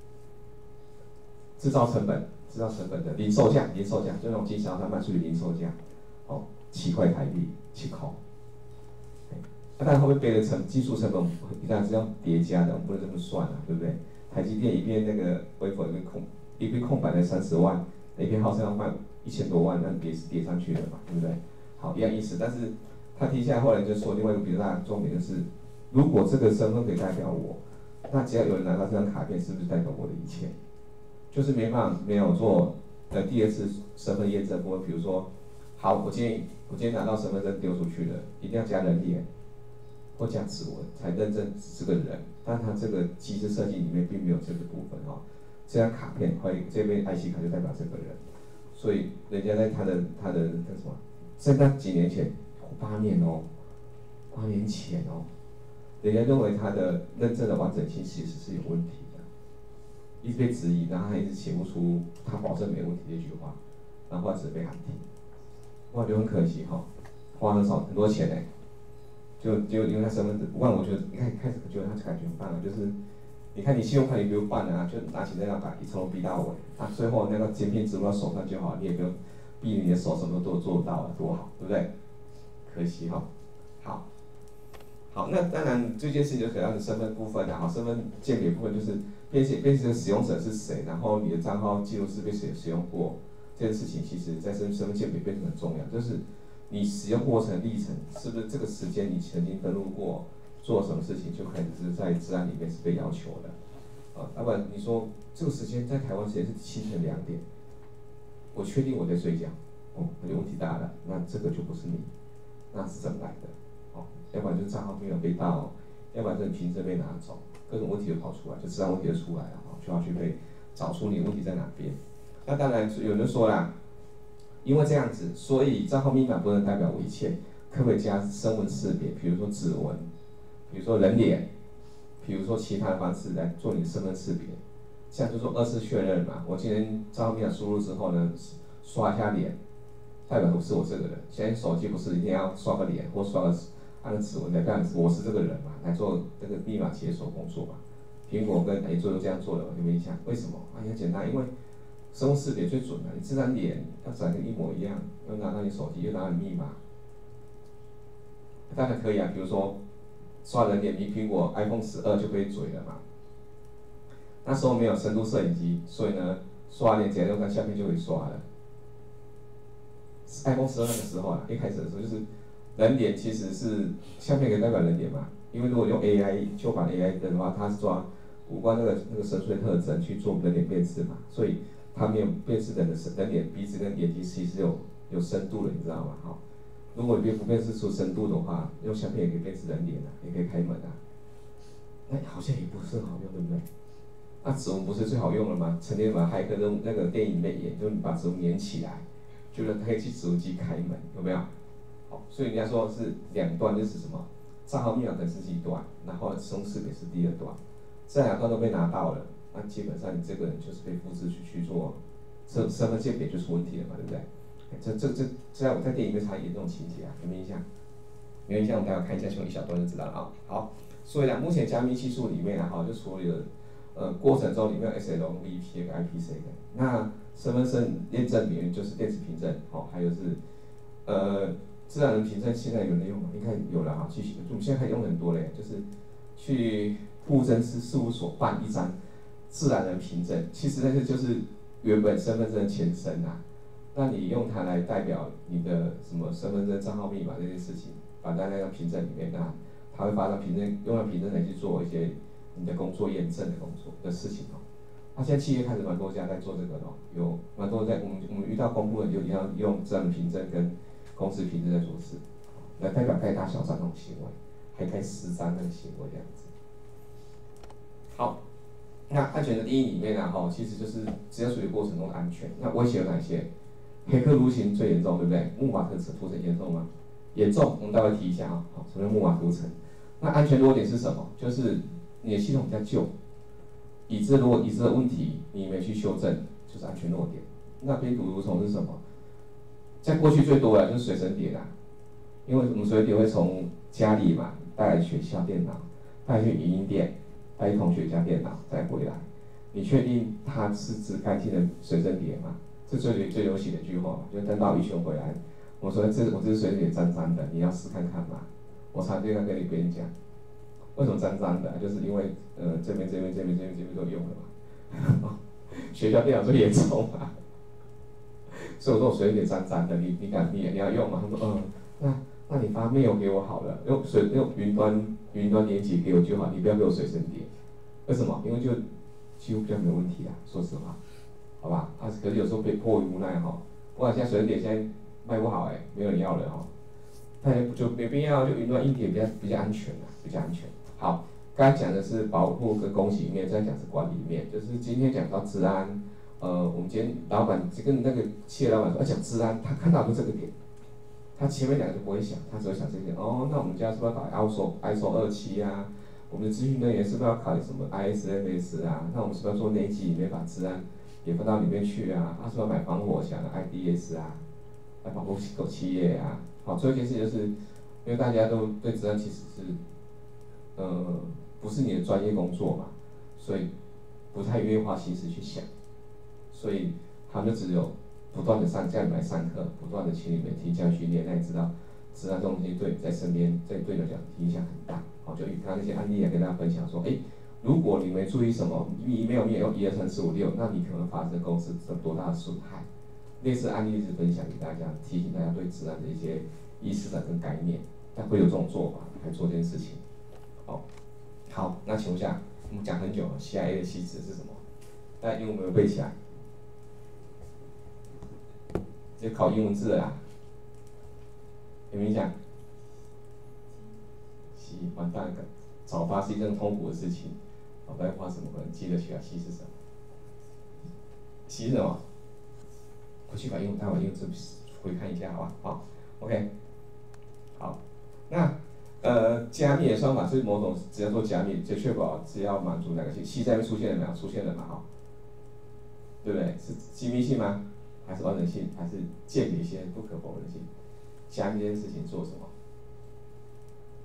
制造成本、制造成本的零售价、零售价，就那种经销商卖出去零售价，哦，七块台币，七块。那当然后面背的成技术成本，当然是要叠加的，我们不能这么算啊，对不对？台积电一边那个微博一边空，一边空白的三十万，那边号称要卖一千多万，那叠是叠上去的嘛，对不对？好，一样意思。但是他提下来后来就说另外一个比较大的重点就是，如果这个身份可以代表我，那只要有人拿到这张卡片，是不是代表我的一切？就是没办法没有做呃第二次身份验证部分，比如说，好，我今天我今天拿到身份证丢出去了，一定要加人脸或加指纹才认证这个人。但它这个机制设计里面并没有这个部分哈，这张卡片会这边 I C 卡就代表这个人，所以人家在他的他的那什么，在那几年前，八年哦，八年前哦，人家认为他的认证的完整性其实是有问题的，一直被质疑，然后他一直写不出他保证没问题的一句话，然后后来只是被喊停，哇，就很可惜哈，花了少很多钱呢。就就因为他身份证，不过我觉得一开开始觉得他感觉很棒啊，就是你看你信用卡也不用办啊，就拿起那张卡一从头逼到尾，啊最后那个晶片植入到手上就好，你也不用逼你的手什么都做得到了，多好，对不对？可惜哈，好，好，那当然这件事情就可能是身份部分啊，好，身份鉴别部分就是辨识辨识的使用者是谁，然后你的账号记录是被谁使用过，这件事情其实在身身份鉴别变成很重要，就是。你使用过程历程是不是这个时间你曾经登录过，做什么事情就开始是在治安里面是被要求的，啊，要不然你说这个时间在台湾时间是清晨两点，我确定我在睡觉，哦，那就问题大了，那这个就不是你，那是怎么来的？哦，要不然就是账号没有被盗，要不然就是凭证被拿走，各种问题就跑出来，就治安问题就出来了，哦，就要去被找出你问题在哪边。那当然有人说啦。因为这样子，所以账号密码不能代表我一切，可不可以加声纹识别？比如说指纹，比如说人脸，比如说其他的方式来做你的身份识别。这样就说二次确认嘛。我今天账号密码输入之后呢，刷一下脸，代表不是我这个人。现在手机不是一定要刷个脸或刷个按照指纹来干，我是这个人嘛，来做这个密码解锁工作嘛。苹果跟哎做都这样做了，有没有印象？为什么？啊，很简单，因为生物识别最准的，你这张脸要长得一模一样，又拿到你手机，又拿到你密码，当然可以啊。比如说刷人脸，你苹果 iPhone 十二就可以嘴了嘛。那时候没有深度摄影机，所以呢，刷脸只要用张相片就可以刷了。iPhone 十二那个时候啊，一开始的时候就是人脸其实是相片可以代表人脸嘛，因为如果用 A I 旧版 A I 的话，它是抓五官那个那个深邃特征去做人脸辨识嘛，所以它没有辨识人的人脸、鼻子跟眼睛其实是有有深度的，你知道吗？好，如果你不辨识出深度的话，用相片也可以辨识人脸啊，也可以开门啊。那好像也不是很好用，对不对？那指纹不是最好用了吗？曾经把骇客用那个电影里面演，就是你把指纹粘起来，就是可以去指纹机开门，有没有？好，所以人家说是两段就是什么？账号密码可能是一段，然后生物识别是第二段，这两段都被拿到了，那基本上你这个人就是被复制去去做身身份鉴别就出问题了嘛，对不对？这这这这在我在电影里面常演这种情节啊，有没有印象？没有印象，我们待会看一下，用一小段就知道了啊。好，所以呢，目前加密技术里面啊，哈，就处理了。呃，过程中里面有 S L、V P 和 I P C 的。那身份证验证里面就是电子凭证，好、哦，还有是呃自然人凭证，现在有人用吗？应该有了哈，继续，我们现在可以用很多嘞，就是去户政司事务所办一张自然人凭证，其实那个就是原本身份证的前身啊。那你用它来代表你的什么身份证账号密码这件事情，把在那张凭证里面，那它会把那凭证用那凭证来去做一些。你的工作验证的工作的事情哦，那、啊、现在企业开始蛮多家在做这个咯，有蛮多在我们我们遇到公部门就一样用自然人凭证跟公司凭证在做事，来代表盖大小章那种行为，还开实章那个行为这样子。好，那安全的定义里面呢，哈，其实就是资料处理过程中的安全。那威胁有哪些？黑客入侵最严重，对不对？木马屠城屠城严重吗？严重，我们待会提一下啊。好，什么叫木马屠城？那安全弱点是什么？就是你的系统比较旧，已知如果已知的问题你没去修正，就是安全弱点。那病毒蠕虫是什么？在过去最多的就是随身碟啦，因为我们随身碟会从家里嘛带来学校电脑，带去影音店，带同学家电脑再回来。你确定它是指干净的随身碟吗？这最最流行的一句话嘛，就等到一群回来，我说这我这是随身碟脏脏的，你要试看看嘛。我常经常跟你别人讲。为什么脏脏的？就是因为呃这边这边这边这边这边都用了嘛，学校电脑最严重嘛，所以我说我随便脏脏的，你你敢你你要用吗？他说嗯，那那你发 mail 给我好了，用随用云端云端连接给我就好，你不要给我随身碟。为什么？因为就几乎比较没有问题啦，说实话，好吧？啊，可是有时候被迫于无奈哈，不然现在随身碟现在卖不好哎、欸，没有人要了哈，那就没必要，就云端硬碟比较比较安全啦，比较安全。好，刚才讲的是保护跟恭喜面，再讲是管理面，就是今天讲到治安，呃，我们今天老板跟那个企业老板说，要讲治安，他看到就这个点，他前面两个就不会想，他只会想这些，哦，那我们家是不是要搞 I S O I S O 二七啊？我们的资讯人员是不是要考什么 I S M S 啊？那我们是不是要做内基里面把治安也分到里面去啊？他、啊、是不是要买防火墙的 I D S 啊？来保护狗企业啊？好，做一件事就是，因为大家都对治安其实是。呃，不是你的专业工作嘛，所以不太愿意花心思去想，所以他们就只有不断的上叫你来上课，不断的请你们听教训练，那你知道，治安这种东西对在身边，在对你来讲影响很大。好，就以他那些案例来跟大家分享说，哎，如果你没注意什么，你没有没有一二三四五六，那你可能发生公司多大的损害。类似案例是分享给大家，提醒大家对治安的一些意识感跟概念，但会有这种做法来做这件事情。哦，好，那请问一下，我们讲很久了 ，C I A 的机制是什么？大家英文有没有背起来？就考英文字啦，有没有印象？C 完蛋了，早发是一件痛苦的事情，脑袋花什么可能记得起来 ？C 是什么 ？C 是什么？回去把英文待会英文字回看一下，好吧？好 ，OK， 好，那。呃，加密的算法是某种只要做加密，就确保只要满足哪个性 ，C 在那边出现了没有？出现了嘛？哈，对不对？是机密性吗？还是完整性？还是间谍性？不可否认性？加密这件事情做什么？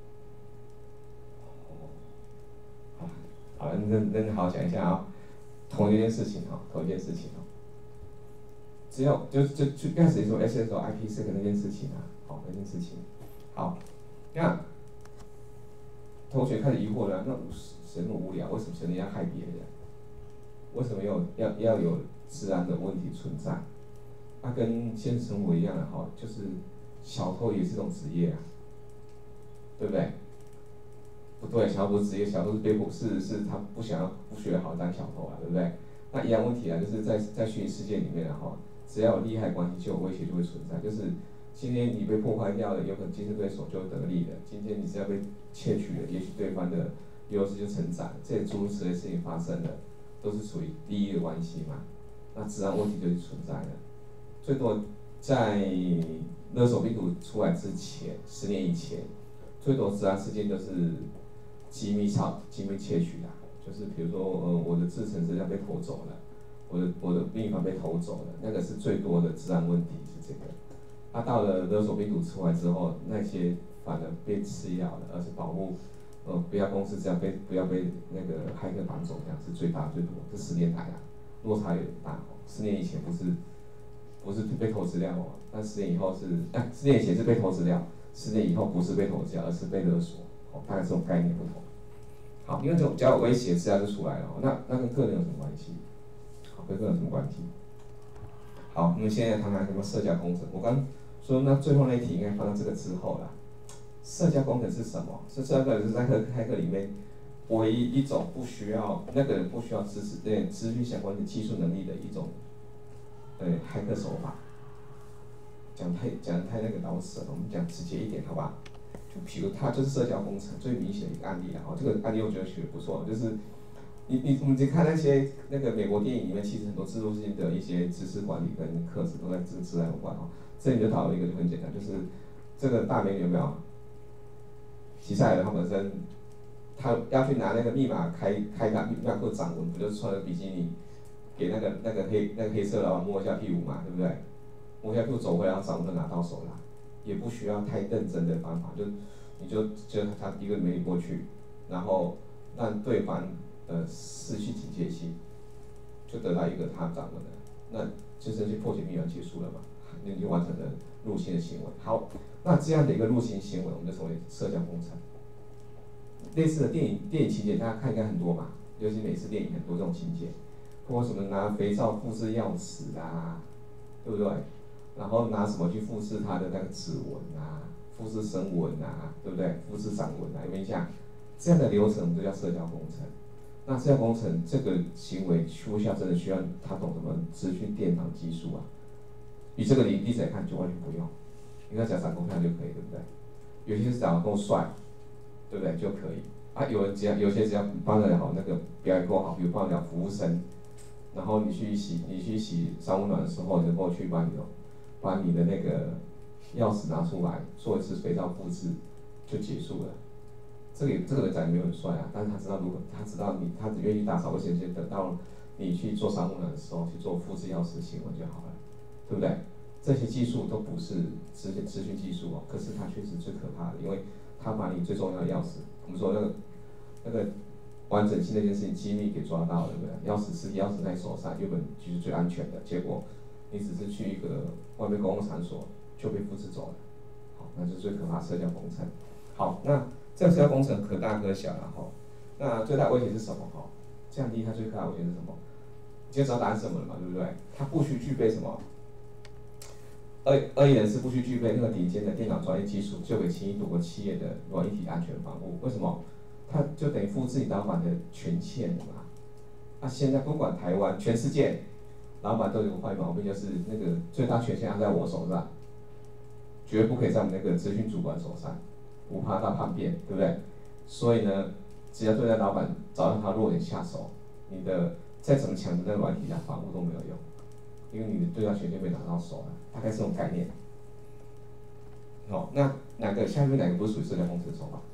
好，认认好好讲一下啊、同一件事情哈、同一件事情哦。只要就就就开始说 S S O I P sec 那件事情啊，好那件事情，好，那同学开始疑惑了，那神那么无聊，为什么神要害别人？为什么要要要有治安的问题存在？那、啊、跟现实生活一样的哈，就是小偷也是一种职业啊，对不对？不对，小偷不是职业，小偷是被迫是是他不想要不学好当小偷啊，对不对？那一样问题啊，就是在在虚拟世界里面的哈。只要有利害关系，就有威胁就会存在。就是今天你被破坏掉了，有可能竞争对手就得利了；今天你只要被窃取了，也许对方的优势就成长。这些诸如此类事情发生了，都是属于利益的关系嘛。那治安问题就是存在的。最多在勒索病毒出来之前，十年以前，最多治安事件就是机密抄、机密窃取啦。就是比如说，呃，我的制程资料被偷走了。我的我的病房被偷走了，那个是最多的治安问题是这个。它、啊、到了勒索病毒出来之后，那些反而被吃药了，而是保护，呃，不要公司这样被不要被那个骇客绑走，这样是最大最多。这十年来啊，落差有点大哦。十年以前不是不是被偷资料哦，但十年以后是，哎，十年以前是被偷资料，十年以后不是被偷资料，而是被勒索。哦，大概这种概念不同。好，因为这种只要有威胁，资料就出来了。哦，那那跟个人有什么关系？跟个人有什么关系？好，我们现在谈谈什么社交工程。我刚说那最后那一题应该放到这个之后啦。社交工程是什么？是社交工程是在骇客里面唯一一种不需要那个人不需要知识对资讯相关的技术能力的一种，呃，骇客手法。讲太讲太那个老舍了，我们讲直接一点，好吧？就比如它就是社交工程最明显的一个案例啦。哦，这个案例我觉得举得不错，就是。你你我们只看那些那个美国电影里面，其实很多制度性的一些知识管理跟课程都在这个治安有关哦。这里就讨论一个就很简单，就是这个大美女有没有？洗赛尔他本身，他要去拿那个密码开开卡密码库掌纹，不就是穿着比基尼，给那个那个黑那个黑色老板摸一下屁股嘛，对不对？摸一下屁股走回来，然后掌纹就拿到手了，也不需要太认真的方法，就你就就他一个美女过去，然后让对方。呃，失去警戒心，就得到一个他掌纹了，那就是去破解密码结束了嘛，你就完成了入侵的行为。好，那这样的一个入侵行为，我们就称为社交工程。类似的电影电影情节，大家看应该很多嘛，尤其美式电影很多这种情节，包括什么拿肥皂复制钥匙啊，对不对？然后拿什么去复制他的那个指纹啊，复制声纹啊，对不对？复制掌纹啊，有没有印象？这样的流程我们就叫社交工程。那社交工程这个行为，需要真的需要他懂什么资讯电脑技术啊？以这个例例子来看，就完全不用，你看只要长够漂亮就可以，对不对？有些是长得够帅，对不对就可以。啊，有人只要有些只要帮得了那个表演够好，比如帮得了服务生，然后你去洗你去洗三温暖的时候，能够去把你的把你的那个钥匙拿出来，做一次肥皂复制，就结束了。这个这个人长得没有很帅啊，但是他知道如何，他知道你，他只愿意打扫卫生间，等到你去做商务人的时候去做复制钥匙行为就好了，对不对？这些技术都不是资资讯技术哦，可是它却是最可怕的，因为它把你最重要的钥匙，我们说那个那个完整性那件事情机密给抓到了，对不对？钥匙实体钥匙在手上，原本就是最安全的，结果你只是去一个外面公共场所就被复制走了，好，那就是最可怕的社交工程。好，那。这个社交工程可大可小了哈，那最大威胁是什么哈？降低它最大的威胁是什么？你就知道答案是什么了嘛，对不对？它不需具备什么？恶恶意人士不需具备那个顶尖的电脑专业技术，就可以轻易躲过企业的软体安全防护。为什么？它就等于复制你老板的权限了嘛。那、啊、现在不管台湾，全世界，老板都有个坏毛病，就是那个最大权限要在我手上，绝不可以在我们那个资讯主管手上。不怕他叛变，对不对？所以呢，只要对待老板找到他弱点下手，你的再怎么强的那个软体啊防护都没有用，因为你的对他权限被拿到手了，大概是这种概念。好，那哪个下面哪个不是属于社交工程的手法？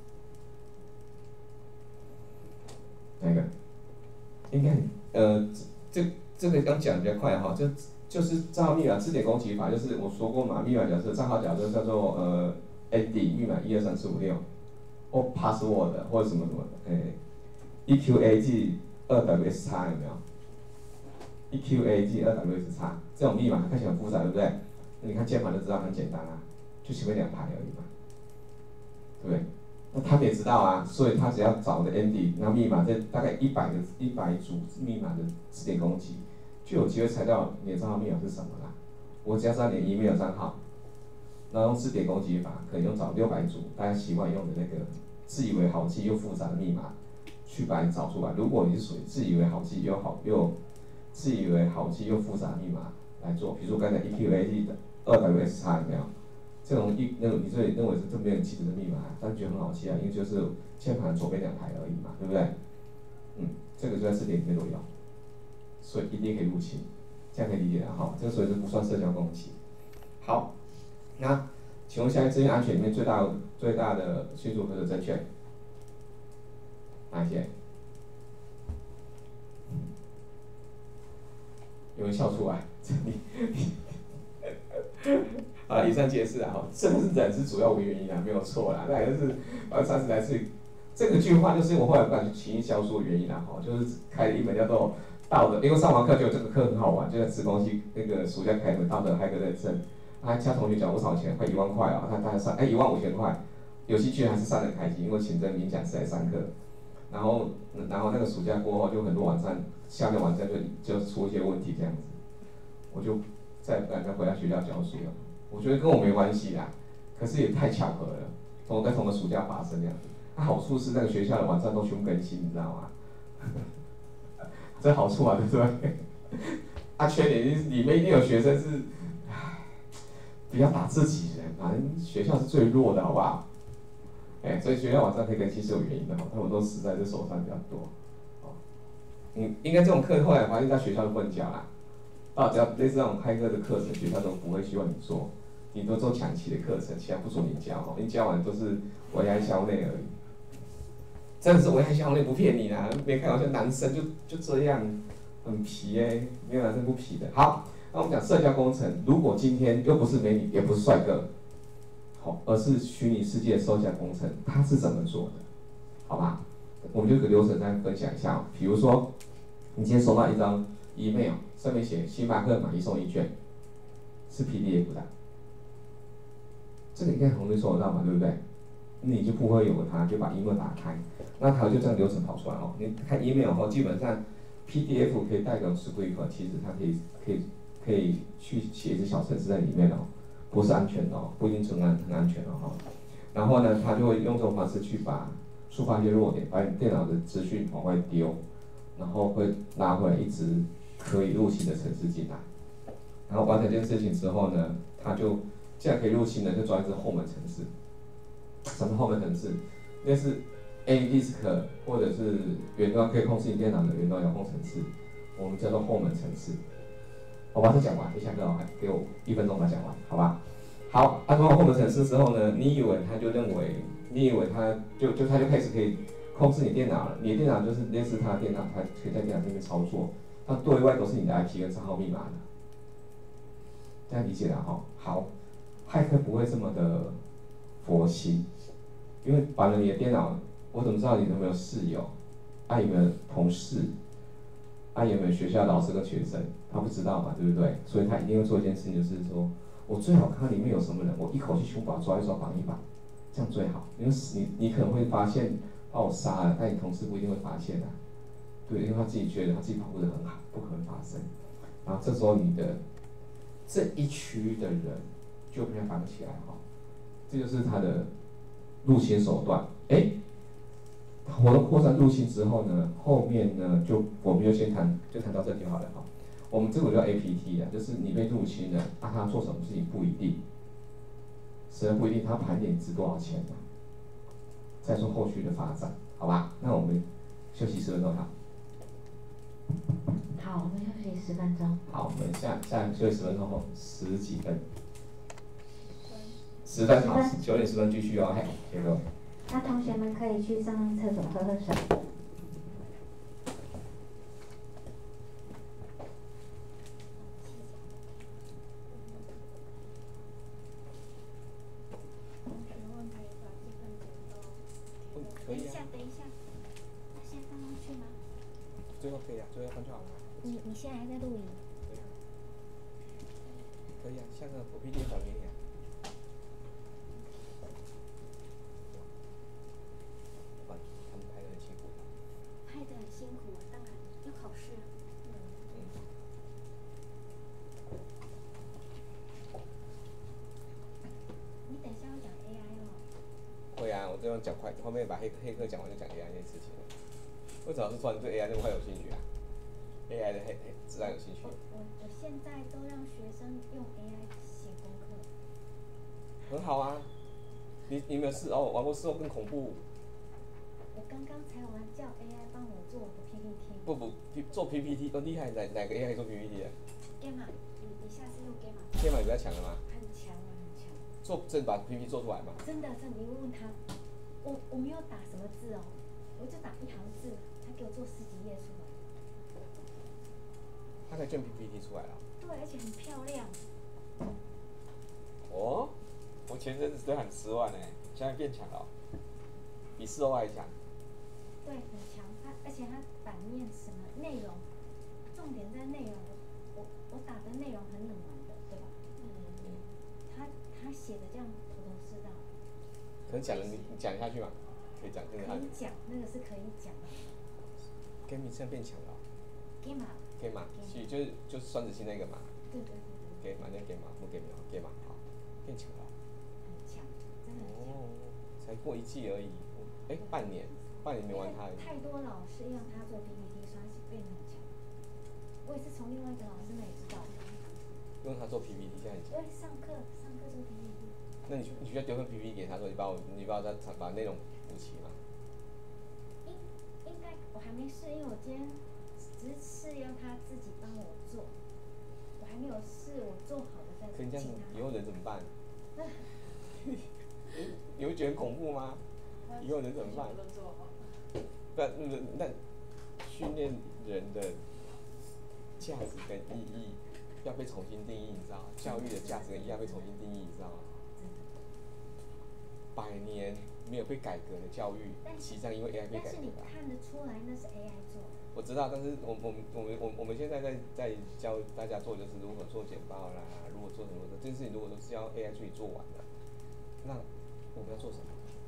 哪一个？应该呃，这这个刚讲比较快哈，就就是账号密码字典攻击法，就是我说过嘛，密码角色账号角色叫做呃。Andy 密码一二三四五六，或 password 或者什么什么的，诶、欸， E Q A 记二 W S 叉有没有 ？E Q A 记二 W S 叉这种密码看起来很复杂，对不对？你看键盘就知道很简单啊，就前面两排而已嘛，对不对？那他们也知道啊，所以他只要找的 Andy， 那密码这大概一百个一百组密码的字典攻击，就有机会猜到你的账号密码是什么啦。我加上你的 email 账号，然后用字典攻击法，可能用找六百组大家习惯用的那个自以为好记又复杂的密码，去把你找出来。如果你是属于自以为好记又好又自以为好记又复杂的密码来做，比如说刚才 E Q A D 的二 W S 叉有没有？这种一那种你这里认为是这没有人记得的密码，但觉得很好记啊，因为就是键盘左边两排而已嘛，对不对？嗯，这个就在字典里面都有，所以一定可以入侵，这样可以理解的哈。这个所以就不算社交攻击。好，那请问现在资讯安全里面最大最大的叙述和正确哪一些？有人笑出来，啊，以上皆是啊，这个是人是主要原因啊，没有错啦，那也就是呃三十来次，这个句话就是我后来不敢去情绪教书的原因啦，哈，就是开了一门叫做道德，因为上完课就这个课很好玩，就在自工系那个暑假开一门道德骇客认证，他家同学缴多少钱？快一万块啊，他大概上哎一万五千块，有兴趣还是上得开心，因为请这名讲师来上课，然后然后那个暑假过后就很多网站下面网站就就出一些问题这样子，我就再也不敢再回到学校教书了。我觉得跟我没关系啦，可是也太巧合了，同在同个暑假发生这样子。它、啊、好处是那个学校的网站都全部更新，你知道吗？这好处啊，对不对？啊，缺点就是里面一定有学生是，唉，不要打自己人，反正学校是最弱的，好不好？哎、欸，所以学校网站可以更新是有原因的哈，他们都死在这手上比较多。哦，嗯，应该这种课后来发现在学校都不能教啦。啊，只要类似那种开课的课程，学校都不会希望你做，你都做强期的课程，其他不准你教哈，你教完都是危害校内而已。真的是危害校内，不骗你啦，没开玩笑，男生就就这样，很皮哎、欸，没有男生不皮的。好，那我们讲社交工程，如果今天又不是美女，也不是帅哥，好，而是虚拟世界的社交工程，它是怎么做的？好吧，我们就有个流程再分享一下、哦，比如说，你今天收到一张 email。上面写星巴克买一送一券，是 P D F 的，这个应该很容易收得到嘛，对不对？你就不会有它，就把 email 打开，那它就这样流程跑出来哦。你看 email 后，基本上 P D F 可以代表 script， 其实它可以可以可以去写一些小程式在里面哦，不是安全的哦，不一定纯安很安全哦。然后呢，它就会用这种方式去把触发一些弱点，把你电脑的资讯往外丢，然后会拉回来一直。可以入侵的程式进来，然后完成这件事情之后呢，它就既然可以入侵了，就装一支后门程式。什么后门程式？类似 AnyDisk 或者是远端可以控制你电脑的远端遥控程式，我们叫做后门程式。我把它讲完，你下课哦，给我一分钟把它讲完，好吧？好，安装好后门程式之后呢，你以为它就认为，你以为它就就它就开始可以控制你电脑了，你的电脑就是类似它的电脑，它可以在电脑上面操作。那对外都是你的 I P 跟账号密码的，大家理解了哈？好，骇客不会这么的佛心，因为绑了你的电脑，我怎么知道你有没有室友，啊有没有同事，啊有没有学校老师跟学生，他不知道嘛，对不对？所以他一定会做一件事情，就是说我最好看里面有什么人，我一口气全部把他抓一抓，绑一绑，这样最好，因为你你可能会发现把我杀了，但你同事不一定会发现啊。对，因为他自己觉得他自己保护得很好，不可能发生。然后这时候你的这一区的人就被他绑起来哈，这就是他的入侵手段。哎，活动扩散入侵之后呢，后面呢就我们就先谈，就谈到这里就好了哈。我们这个叫 A P T 啊，就是你被入侵了，啊他做什么事情不一定，什么不一定，他盘点值多少钱呢？再说后续的发展，好吧？那我们休息十分钟哈。 好，我们休息十分钟。 好，我们下下休息十分钟后十几分，十分好，九点十分继续哦，嘿，谢谢各位。 那同学们可以去上厕所喝喝水。 可以啊。 等一下，等一下，先放上去。 最后可以啊，最后关就好了。 你你现在还在录影？ 对啊。可以啊，下个我 P D F 转给你啊。哇，他们拍的很辛苦。 拍的很辛苦，当然要考试。嗯。嗯。你等一下要讲 A I 哦。 会啊，我这样讲快，后面把黑黑客讲完就讲 A I 那件事情了。为什么是突然对 A I 那么快有兴趣啊 ？A I 的黑黑自然有兴趣。 我我我现在都让学生用 A I 写功课。 很好啊，你你有没有试哦？玩过事后更恐怖。 我刚刚才玩叫 A I 帮我做我的 P P T。 不不，做 P P T 都厉害，哪哪个 A I 做 P P T 的 ？Gamma， 你你下次用 Gamma。 Gamma 比较强的吗？ 很强啊，很强。 做真把 P P T 做出来吗？ 真的，真的，你问问他，我我没有打什么字哦，我就打一行字，他给我做十几页出来。 他可以卷 P P T 出来了。 对，而且很漂亮。 哦，我前阵子都很失望哎，现在变强了、哦，比事后还强。 对，很强。它而且它版面什么内容，重点在内容。我我打的内容很冷门的，对吧？嗯。他他写的这样我都知道。 可能讲了，你你讲下去嘛？可以讲，可以讲，那个是可以讲的。 Gamma 现在变强了、哦。 Gamma。 Gamma， 其实就是就是双子星那个嘛。 对对对对。 Gamma 那 Gamma 不 Gamma Gamma 好，变强了、哦。 很强，真的很强。 哦，才过一季而已，哎、欸，半年，半年没玩它。 太多老师让他做 P P T，所以他变得很强。我也是从另外一个老师那里知道的。 用它做 P P T 现在很强。 对，上课上课做 P P T。 那你你需要丢份 P P T 给他说，你帮我你帮我再把内容补齐吗？ 应应该我还没试，因为我今天只是试要他自己帮我做，我还没有试我做好的再请他。 可你这样以后人怎么办？你会觉得很恐怖吗？以后人怎么办？不然那那训练人的价值跟意义要被重新定义，你知道吗？教育的价值跟意义要被重新定义，你知道吗？百年没有被改革的教育，其实上因为 A I 被改革了。 但是你看得出来那是 A I 做的。 我知道，但是我我们我们我我们现在在在教大家做，就是如何做简报啦，如何做什么的，这件事情如果都是要 A I 自己做完的，那我们要做什么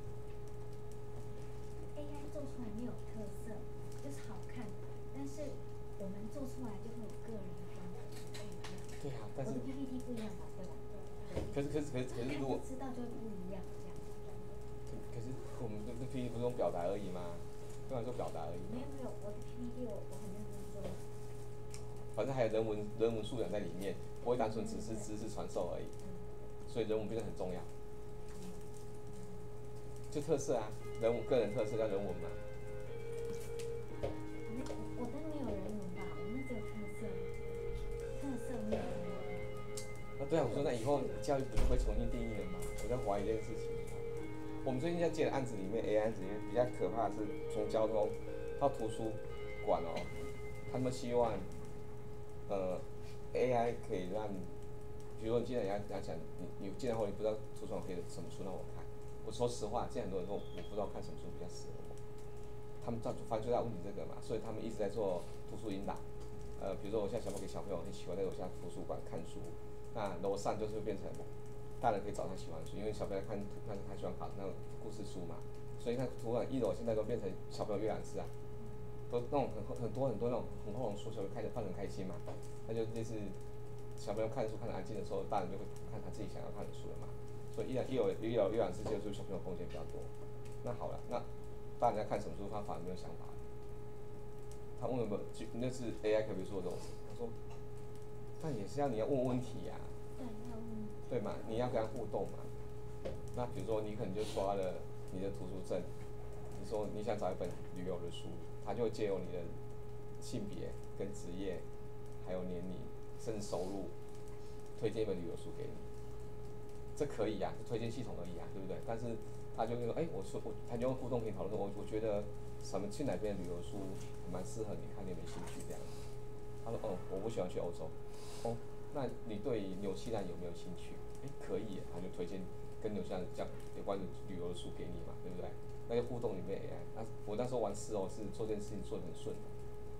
？A I 做出来没有特色，就是好看，但是我们做出来就会有个人风格，不一样。 对啊，但是我的 P P T 不一样吧，对吧？ 可是可是可是可是如果知道就会不一样这样。 可是我们的 P P T 不是用表达而已吗？对我来说表达而已。 没有没有，我的 P P T 我我很认真做。 反正还有人文人文素养在里面，不会单纯只是知识传授而已。所以人文变得很重要。就特色啊，人文个人特色叫人文嘛。 那个我的没有人文吧，我那只有特色，特色没有人文。 啊对啊，我说那以后教育不就会重新定义了吗？我在怀疑这件事情。我们最近在接的案子里面 ，A I 案子里面比较可怕的是从交通到图书馆哦，他们希望呃 A I 可以让，比如说你进来人家人家讲你你进来后你不知道图书馆可以什么书让我看，我说实话，现在很多人说我不知道看什么书比较适合我，他们在反正就在问你这个嘛，所以他们一直在做图书引导，呃，比如说我现在想不给小朋友很喜欢在楼下图书馆看书，那楼上就是会变成。大人可以找他喜欢的书，因为小朋友看看他喜欢看那种故事书嘛，所以那图书馆一楼现在都变成小朋友阅览室啊，都那种很很多很多那种很厚的书，小朋友看着看得很开心嘛，那就类似小朋友看书看得安静的时候，大人就会看他自己想要看的书了嘛，所以一楼一楼一楼阅览室就是小朋友空间比较多。那好了，那大人在看什么书，他反而没有想法。他问有没有那是 A I 可以说的东西，他说，但也是要你要问问题呀、啊。 对，要问。 对嘛，你要跟他互动嘛。那比如说你可能就刷了你的图书证，你说你想找一本旅游的书，他就会借由你的性别跟职业，还有年龄甚至收入，推荐一本旅游书给你。这可以啊，是推荐系统而已啊，对不对？但是他就会说，哎、欸，我说我，他就用互动可以讨论说，我我觉得什么去哪边的旅游书蛮适合你看，你有没有兴趣这样？他说，哦，我不喜欢去欧洲，哦。那你对纽西兰有没有兴趣？哎，可以，他就推荐跟纽西兰这样有关的旅游的书给你嘛，对不对？那就互动里面 A I。那我那时候玩事哦，是做这件事情做得很顺的。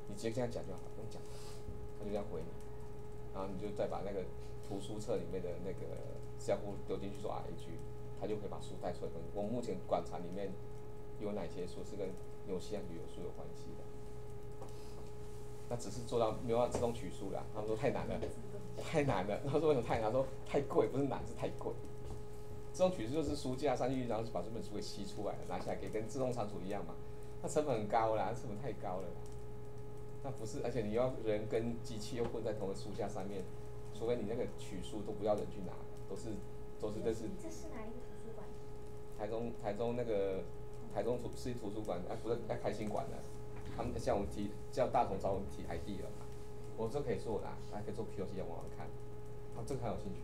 你直接这样讲就好，不用讲，他就这样回你，然后你就再把那个图书册里面的那个资料库丢进去做 R A G， 他就可以把书带出来。我目前馆藏里面有哪些书是跟纽西兰旅游书有关系的？那只是做到没有办法自动取书啦，他们说太难了，太难了。他说为什么太难？他说太贵，不是难是太贵。自动取书就是书架上去，然后就把这本书给吸出来了，拿下来给跟自动仓储一样嘛。那成本很高啦，成本太高了啦。那不是，而且你要人跟机器又混在同一个书架上面，除非你那个取书都不要人去拿，都是都是这是。 这是哪一个图书馆？ 台中台中那个台中图市立图书馆，啊不是要开新馆了，他们向我们提叫大同找我们提 I D 了嘛，我这可以做的、啊，还可以做 P O C 让网上看，他、啊、这个很有兴趣。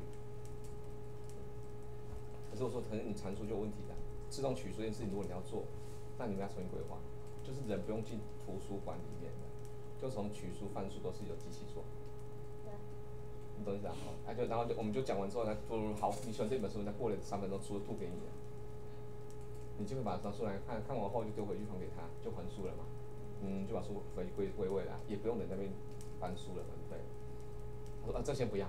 可是我说，可能你传输就有问题的，自动取书这件事情，如果你要做，那你们要重新规划，就是人不用进图书馆里面的，就从取书翻书都是有机器做。你懂意思啊？啊就然后就我们就讲完之后呢，就好，你喜欢这本书，再过了三分钟，书吐给你了，你就会把这书来看，看完后就丢回去还给他，就还书了嘛。嗯，就把书回归归位了，也不用人那边翻书了嘛，对不对？他说啊，这先不要。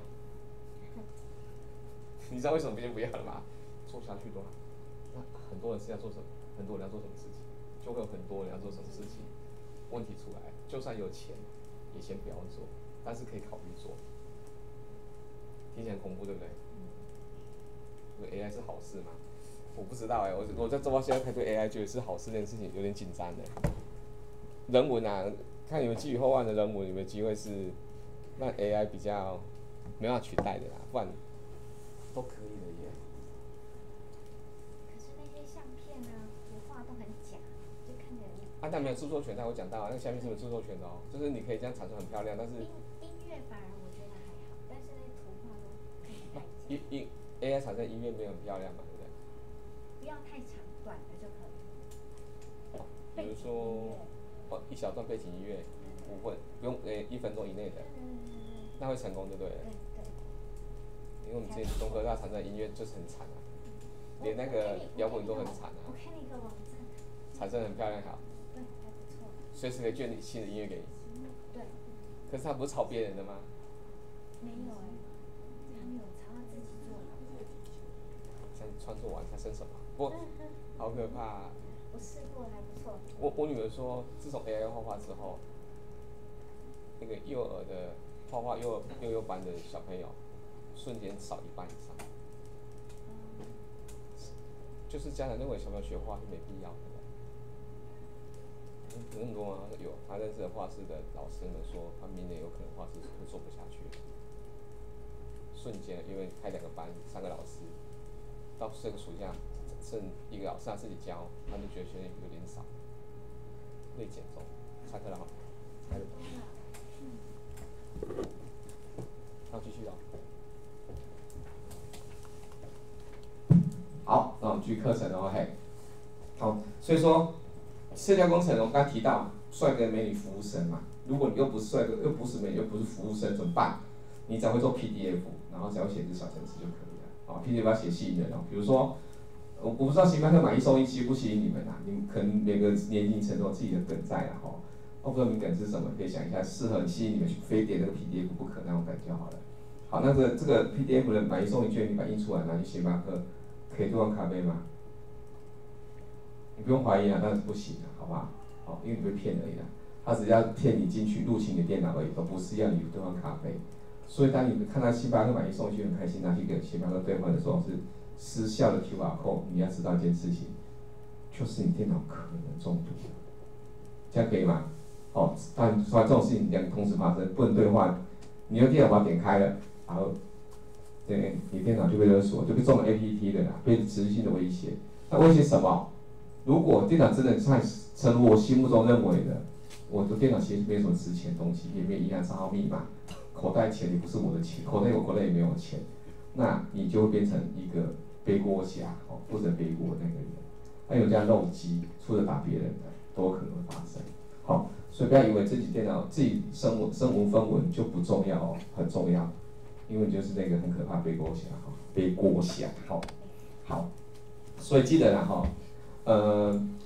你知道为什么先不要了吗？做下去多好。那很多人是要做什么？很多人要做什么事情？就会有很多人要做什么事情？问题出来，就算有钱，也先不要做，但是可以考虑做。听起来很恐怖，对不对？嗯。A I 是好事吗？我不知道哎、欸，我我在周报现在对 A I 觉得是好事这件事情有点紧张的。人文啊，看你们寄予厚望的人文，有没有机会是让 A I 比较没办法取代的啦，不然都可以的耶。 可是那些相片啊、图画都很假，就看起来。 啊，但没有著作权，但我讲到、啊、那个下面是有著作权的哦，就是你可以这样产出很漂亮，但是音音乐反而我觉得还好，但是那图画都看起来太假。 音音 A I 产生音乐没有很漂亮嘛，对不对？ 不要太长，短的就可以。 比如说。哦，一小段背景音乐，五分，不用诶、欸，一分钟以内的，那会成功，对不对？ 对对。 因为我们之前东哥大产生的音乐就是很惨啊，连那个摇滚都很惨啊。 我看那个网站。 产生很漂亮好。 对，还不错。 随时可以卷你新的音乐给你。 对。 可是他不是抄别人的吗？ 没有哎、欸，他没有抄，他自己做的。 像创作完他剩什么？不，好可怕、啊。 我试过还不错。 我我女儿说，自从 A I 画画之后，那个幼儿的画画幼幼幼班的小朋友，瞬间少一半以上。嗯、就是家长认为小朋友学画是没必要的。有那么多吗？有，他认识的画室的老师们说，他明年有可能画室会做不下去了。瞬间，因为开两个班，三个老师，到这个暑假。剩一个老师他自己教，他就觉得学生有点少，会减重，下课了哈，开了。好，继续哦。好，那我们继续课程哦，嘿。好，所以说，社交工程我们刚才提到，帅哥美女服务生嘛，如果你又不是帅哥，又不是美女，又不是服务生，怎么办？你只要会做 P D F， 然后只要写字小程式就可以了。哦 ，P D F 要写吸引人哦，比如说。我我不知道星巴克买一送一吸不吸引你们啊？你们可能每个年龄层都有自己的梗在啦吼。我不知道你们梗是什么，可以想一下，适合吸引你们去非点那个 P D F 不可那种梗就好了。好，那个这个 P D F 的买一送一券，你把它印出来拿去星巴克，可以兑换咖啡吗？你不用怀疑啊，但是不行啊，好不好？好，因为你被骗而已啦。他只要骗你进去入侵你的电脑而已，而不是要你兑换咖啡。所以当你看到星巴克买一送一券很开心，拿去给星巴克兑换的时候是。失效的 Q R code， 你要知道一件事情，就是你电脑可能中毒了，这样可以吗？哦，但说这种事情两个同时发生，不能兑换，你用电脑把它点开了，然后，对，你电脑就被勒索，就被中了 A P T 的啦，被持续性的威胁。那威胁什么？如果电脑真的像诚如我心目中认为的，我的电脑其实没什么值钱的东西，也没有银行账号密码，口袋钱也不是我的钱，口袋有口袋也没有钱，那你就会变成一个。背锅侠，哦，负责背锅的那个人，还有这样漏机，出了打别人的，都有可能会发生。好，所以不要以为自己电脑自己身无身无分文就不重要哦，很重要，因为你就是那个很可怕背锅侠哈，背锅侠，好，好，所以记得啦哈，呃，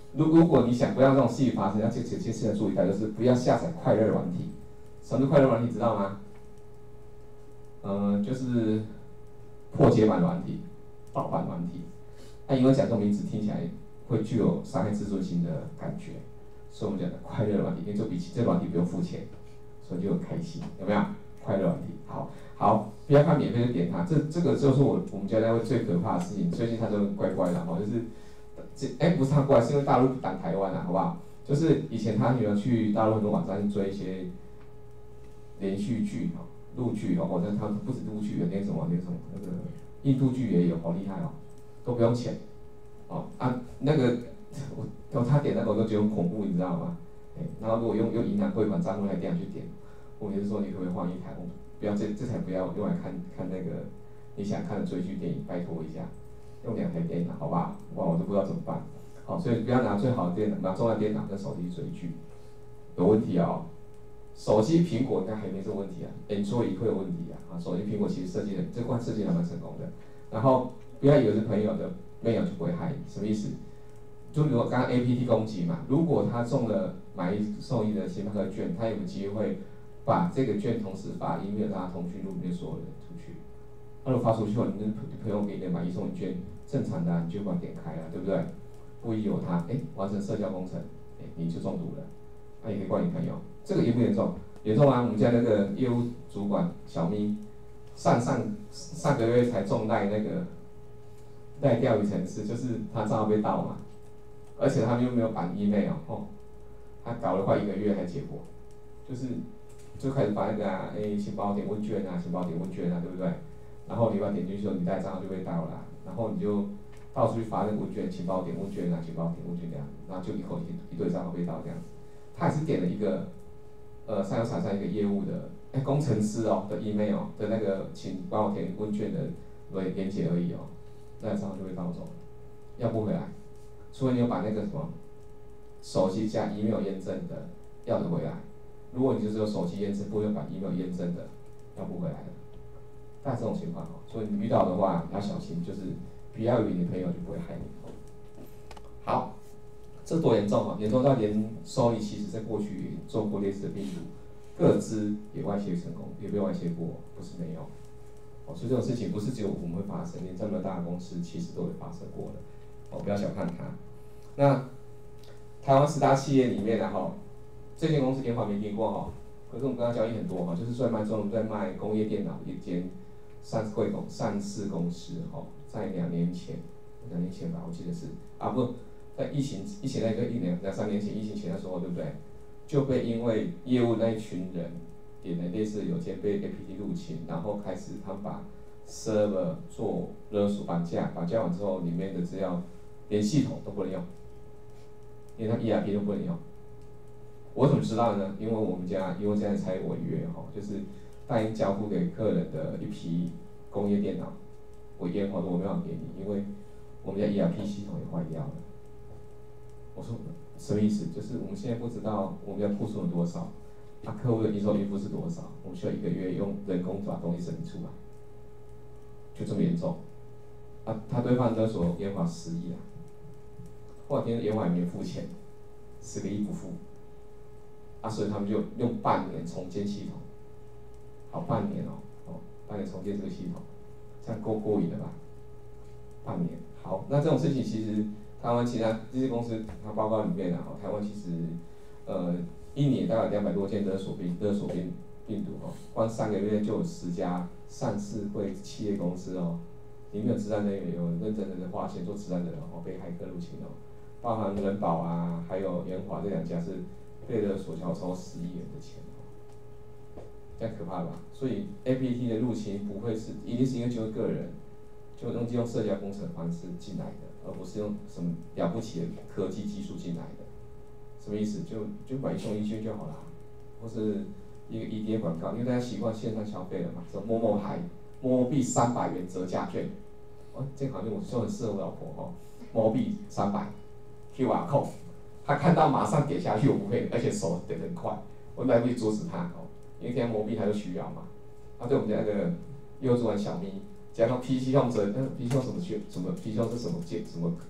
如如果你想不要这种事情发生，要这这件事要注意到，就是不要下载快乐软体。什么是快乐软体？知道吗？嗯、呃，就是破解版软体、盗版软体。那、啊、因为讲这个名字听起来会具有伤害自尊心的感觉，所以我们讲的快乐软体，因为这比起这软体不用付钱，所以就很开心，有没有？快乐软体，好，好，不要看免费就点它，这这个就是我我们家那位最可怕的事情。最近他都乖乖的哈，就是这哎、欸、不是他乖，是因为大陆挡台湾啊，好不好？就是以前他女儿去大陆很多网站追一些连续剧哈、陆剧哦，或者他不止陆剧，有那什么那什么那个印度剧也有，好厉害哦，都不用钱，哦啊那个我他点那个我都觉得很恐怖，你知道吗？哎、欸，然后如果用用银行汇款账户来这样去点。我就是说，你可不可以换一台？我不要这这台不要用来看看那个你想看的追剧电影，拜托一下，用两台电脑，好不好？哇，我都不知道怎么办。好，所以不要拿最好的电脑，拿中央电脑跟手机追剧，有问题哦。手机苹果应该还没这个问题啊 ，Android 会有问题啊。啊，手机苹果其实设计的这款设计还蛮成功的。然后不要以为是朋友的没有就不会害你，什么意思？就比如刚刚 A P P 攻击嘛，如果他中了买一送一的星巴克券，他有机会。把这个券同时发 email 到他通讯录里面所有人出去，那如果发出去后，你的朋友给你的买一送一券，正常的、啊、你就把它点开了，对不对？不一有他，哎，完成社交工程，哎，你就中毒了，那、啊、也可以怪你朋友。这个严不严重？严重啊！我们家那个业务主管小咪，上上上个月才中赖那个赖钓鱼程式，就是他账号被盗嘛，而且他们又没有绑 email 哦，他搞了快一个月才结果，就是。就开始发那个啊，哎，请帮我点问卷啊，请帮我点问卷啊，对不对？然后你把它点进去之后，你带账号就被盗了，然后你就到处去发那个问卷，请帮我点问卷啊，请帮我点问卷这样，然后就一口一一堆账号被盗这样子。他也是点了一个，呃，上游厂商一个业务的，哎，工程师哦的 email 的那个，请帮我填问卷的连连结而已哦，那个账号就被盗走了，要不回来，除非你有把那个什么手机加 email 验证的要得回来。如果你就是有手机验证，不用把 email 验证的，要不回来的，大概这种情况哦。所以你遇到的话要小心，就是不要以为你朋友就不会害你哦。好，这多严重哦，严重到连收益其实在过去做过类似的病毒，各自也外泄成功，也被外泄过，不是没有。哦，所以这种事情不是只有我们会发生，连这么大的公司其实都会发生过的。哦，不要小看它。那台湾十大企业里面的哈。这间公司联华没听过哈，可是我们刚刚交易很多哈，就是在卖中在卖工业电脑一间上市公上市公司哈，在两年前，两年前吧，我记得是啊不，在疫情疫情那个一年两三年前疫情前的时候，对不对？就被因为业务那一群人点了类似的邮件被 A P T 入侵，然后开始他们把 server 做勒索绑架，绑架完之后里面的资料连系统都不能用，连它 E R P 都不能用。我怎么知道呢？因为我们家因为现在才违约哈，就是答应交付给客人的一批工业电脑，我延好多我没办法给你，因为我们家 E R P 系统也坏掉了。我说什么意思？就是我们现在不知道我们家库存有多少，啊客户的营收预付是多少，我们需要一个月用人工把东西整理出来，就这么严重。啊，他对方勒索延华十亿啊，后来天延华也没付钱，十个亿不付。啊，所以他们就用半年重建系统，好半年哦，哦，半年重建这个系统，这样够过瘾了吧？半年，好，那这种事情其实台湾其他这些公司它报告里面啊，台湾其实呃一年大概两百多件勒索病勒索病病毒哦，光三个月就有十家上市会企业公司哦，里面有实战人员有认真的花钱做实战的哦，被骇客入侵哦，包含人保啊，还有研华这两家是。被勒索超超十亿元的钱哦，这样可怕吧？所以 A P T 的入侵不会是，一定是因为就个人，就用用社交工程的方式进来的，而不是用什么了不起的科技技术进来的。什么意思？就就买一送一券就好啦，或是一个 E D A 广告，因为大家习惯线上消费了嘛，说某某台某某币三百元折价券，哦，这好像我说很适合我老婆哦，某某币三百 Q R code。他看到马上点下去，我不会，而且手点得很快，我来不及阻止他哦，因为现在磨币他就需要嘛。啊，对我们家那个幼稚园小咪，假如 P C 用者，那 P C 用什么券？什么 P C 用是什么券？什么币啊？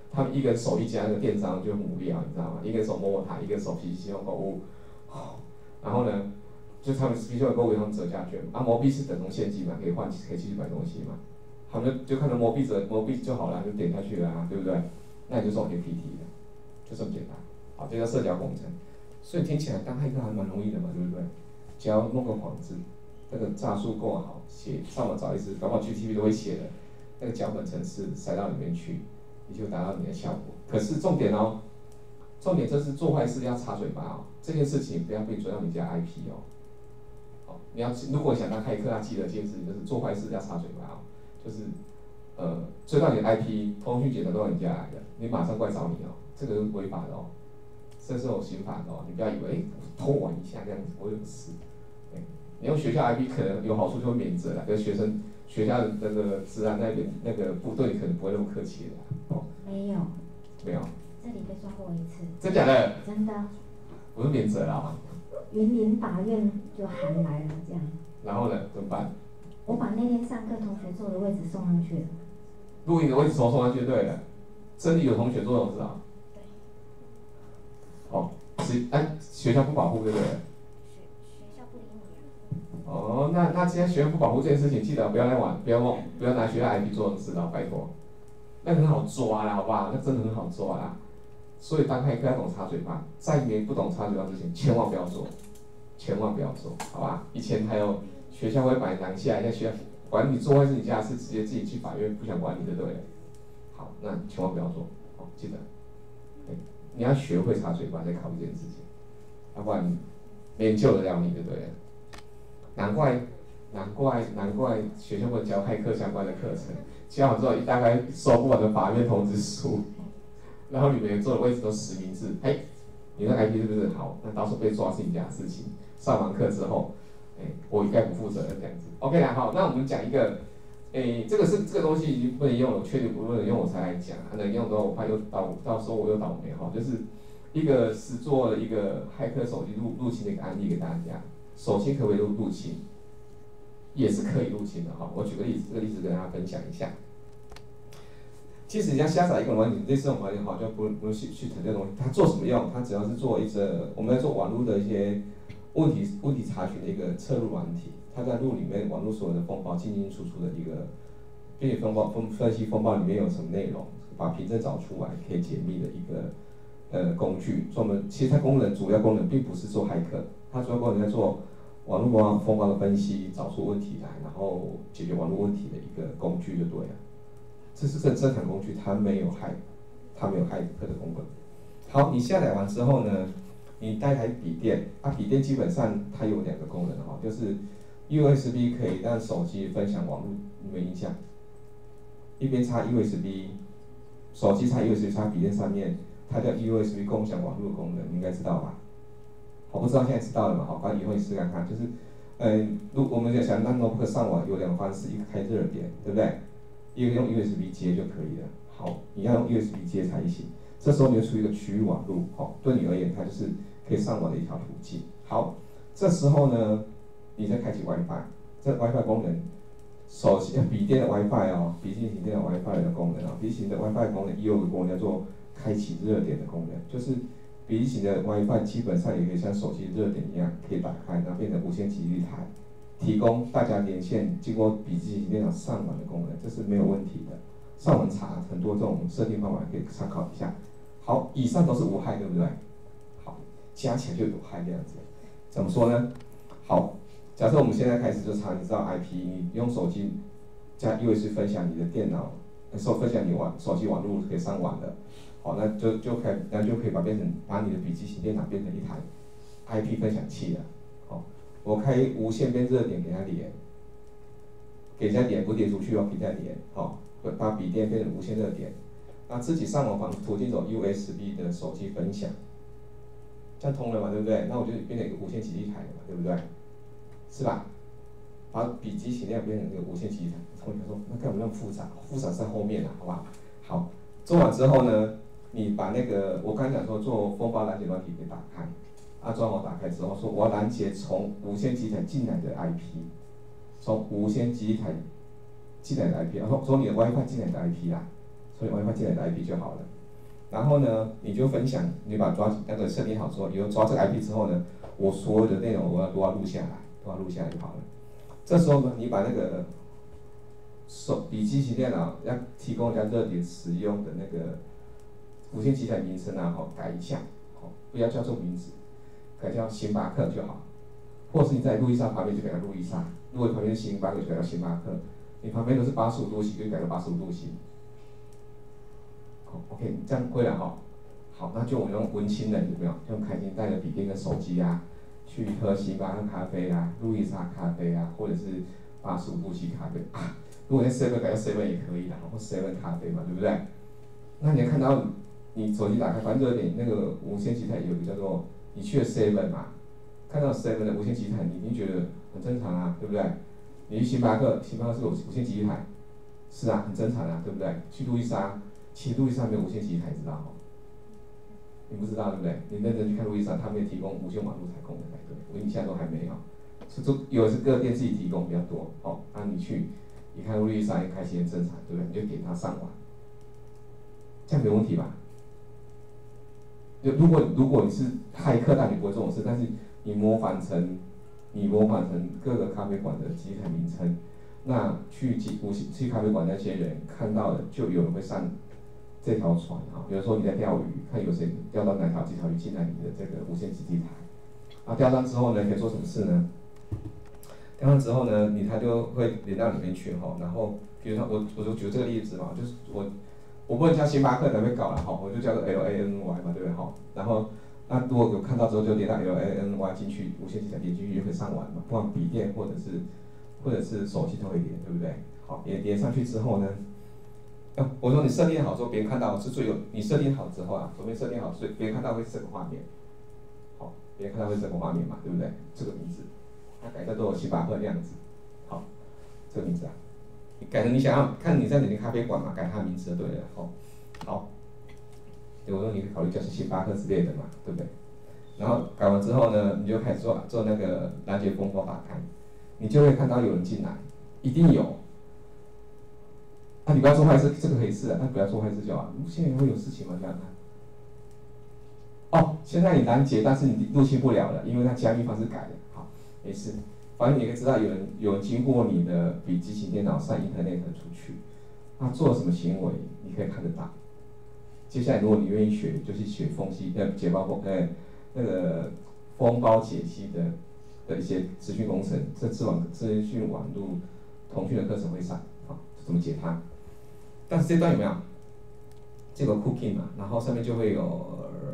他们一个人手一夹那个电商就很无聊，你知道吗？一个人手摸摸它，一个人手皮信用购物，哦，然后呢，就他们信用购物有他们折价券，啊，摩币是等同现金嘛，可以换可以继续买东西嘛，他们就就看到摩币折摩币就好了，就点下去了啊，对不对？那你就送 A P P 的，就这么简单，好，这叫社交工程。所以听起来当骇客还蛮容易的嘛，对不对？只要弄个幌子，那个诈术够好，写上网找一支，搞不好 G T P 都会写的，那个脚本程式塞到里面去，你就达到你的效果。可是重点哦，重点就是做坏事要插嘴巴哦，这件事情不要被追到你家 I P 哦。哦，你要如果想当骇客，要记得一件事情，就是做坏事要插嘴巴哦，就是呃追到你的 I P， 通讯截图都到你家来的，你马上过来找你哦，这个是违法的哦。这是有刑法的哦，你不要以为哎偷玩一下这样子不会有事。哎，你用学校 I P 可能有好处就会免责了，跟学生学校的那个治安那边那个部队可能不会那么客气的哦。 没有。 没有。 这里被抓过一次。 真假的？ 真的。 我是免责啦。 云林法院就函来了这样。 然后呢？怎么办？ 我把那天上课同学坐的位置送上去了。 录影的位置送上去就对了。真的有同学坐的，我知道。哦，是哎，学校不保护对不对？ 学学校不理你啊。 哦，那那既然学校不保护这件事情，记得不要来玩，不要忘，不要拿学校 I P 做的事啊，拜托。那很好抓啦，好不好？那真的很好抓啦。所以当骇客要懂插嘴巴，在你不懂插嘴巴之前，千万不要做，千万不要做，好吧？以前还有学校会把你拦下来，在学校管你做坏事，你家是直接自己去法院，不想管你的对了。好，那千万不要做，好，记得。你要学会插嘴巴再考虑这件事情，要不然没人救得了你，对不对？难怪，难怪，难怪学校会教骇客相关的课程，教好之后一大概收不完的法院通知书，然后你每个坐的位置都实名制，哎，你的 I P 是不是好？那到时候被抓是你家的事情。上完课之后，哎，我一概不负责任这样子。OK 啦，好，那我们讲一个。诶，这个是这个东西已经不能用了，确定不能用我才来讲，能用的话我怕又倒，到时候我又倒霉哈。就是一个是做了一个骇客手机入入侵的一个案例给大家，手机可不可以入入侵？也是可以入侵的哈。我举个例子，这个例子跟大家分享一下。其实你要下载一个软件，类似这种软件好，就不不去去谈这个东西，它做什么用？它只要是做一则我们在做网络的一些问题问题查询的一个测入软体。它在录里面网络所有的风暴进进出出的一个，并且风暴分分析风暴里面有什么内容，把凭证找出来可以解密的一个呃工具。专门其实它功能主要功能并不是做骇客，它主要功能在做网络风暴风暴的分析，找出问题来，然后解决网络问题的一个工具就对了。这是这这款工具它没有骇，它没有骇客的功能。好，你下载完之后呢，你带台笔电，啊笔电基本上它有两个功能哈，就是。U S B 可以让手机分享网络，你没印象？一边插 U S B， 手机插 U S B 插笔电上面，它叫 U S B 共享网络功能，你应该知道吧？我不知道现在知道了嘛？好，反正以后你试看看，就是，嗯，如我们想让 notebook 上网有两个方式，一个开热点，对不对？一个用 U S B 接就可以了。好，你要用 U S B 接才行。这时候你就出一个区域网络，好，对你而言它就是可以上网的一条途径。好，这时候呢？你再开启 WiFi， 这 WiFi 功能，手机、笔电的 WiFi 哦，笔记型电脑 WiFi 的功能啊，笔记型的 WiFi 功能也有个功能叫做开启热点的功能，就是笔记型的 WiFi 基本上也可以像手机热点一样，可以打开，然后变成无线基地台，提供大家连线经过笔记型电脑上网的功能，这是没有问题的。上网查很多这种设定方法可以参考一下。好，以上都是无害，对不对？好，加起来就有害这样子。怎么说呢？好。假设我们现在开始就查，你知道 I P， 你用手机加 U S B 分享你的电脑，手分享你网手机网络可以上网的，好，那就就可以，那就可以把变成把你的笔记型电脑变成一台 I P 分享器了，好，我开无线变热点给它连，给它连不连出去哦，给它连，好，把笔电变成无线热点，那自己上网方途径走 U S B 的手机分享，这样通了嘛，对不对？那我就变成一个无线基地台了嘛，对不对？是吧？把笔记型电脑变成这个无线基地台，同学说那干嘛那么复杂？复杂在后面啊，好不好？好，做完之后呢，你把那个我刚才讲说做风暴拦截软体给打开，啊，装好打开之后说我要拦截从无线基地台进来的 I P， 从无线基地台进来的 I P， 然后从你的 WiFi 进来的 I P 啦， 所以 WiFi 进来的 I P 就好了。然后呢，你就分享，你把抓那个设定好之后，以后抓这个 I P 之后呢，我所有的内容我要都要录下来，都要录下来就好了。这时候呢，你把那个手笔记型电脑要提供人家热点使用的那个无线机台名称啊，好改一下，好不要叫做名字，改叫星巴克就好。或是你在路易莎旁边就改叫路易莎，如果旁边是星巴克就改叫星巴克，你旁边都是八十五度 C 就改叫八十五度 C。好 ，OK， 这样会了哈。好，那就我们用文青人有没有？用开心带着笔电跟手机啊，去喝星巴克咖啡啊，路易莎咖啡啊，或者是八十五度 C 咖啡啊。如果在 seven 改叫 seven 也可以啦，或 seven 咖啡嘛，对不对？那你看到你手机打开，反正热点那个无线机台有个叫做你去了 seven 嘛。看到 seven 的无线机台，你一定觉得很正常啊，对不对？你去星巴克，星巴克是有无线机台，是啊，很正常啊，对不对？去路易莎，其实路易莎没有无线机台，知道吗？你不知道对不对？你认真去看路易莎，他没有提供无线网络采控的才对，我印象中还没有，是都有的是各店自己提供比较多，哦，那、啊、你去一看路易莎，一开心很正常，对不对？你就给他上网，这样没问题吧？就如果如果你是骇客，那你不会这种事，但是你模仿成，你模仿成各个咖啡馆的机台名称，那去机无去咖啡馆那些人看到的，就有人会上这条船啊。比如说你在钓鱼，看有谁钓到哪条几条鱼进来你的这个无线基地台，啊，钓上之后呢，可以做什么事呢？钓上之后呢，你他就会连到里面去哈。然后比如说我我就举这个例子嘛，就是我我不能叫星巴克才会搞了哈，我就叫做 L A N Y 嘛，对不对哈？然后那如果有看到之后就连到 L A N Y 进去，无线机台连进去就可以上网嘛，不管笔电或者是或者是手机都会连，对不对？好，连连上去之后呢，呃，我说你设定好之后，别人看到是最有，你设定好之后啊，左边设定好，所以别人看到会是这个画面，好，别人看到会是这个画面嘛，对不对？这个名字，它改叫做星巴克那样子，好，这个名字啊，你改成你想要看你在哪间咖啡馆嘛，改它的名字就对了，好，好。我说你可以考虑叫星巴克之类的嘛，对不对？然后改完之后呢，你就开始做做那个拦截封口打开，你就会看到有人进来，一定有。啊，你不要做坏事，这个可以试啊，但不要做坏事就好。现在会有事情吗？这样看。哦，现在你拦截，但是你入侵不了了，因为它加密方式改了。好，没事，反正你可以知道有人有人经过你的笔记型电脑上 Internet 出去，他做了什么行为，你可以看得到。接下来，如果你愿意学，就去学分析呃解包封呃那个封包解析的的一些资讯工程，这智网资讯网络通讯的课程会上，好，怎么解它？但是这段有没有？这个 cookie 嘛，然后上面就会有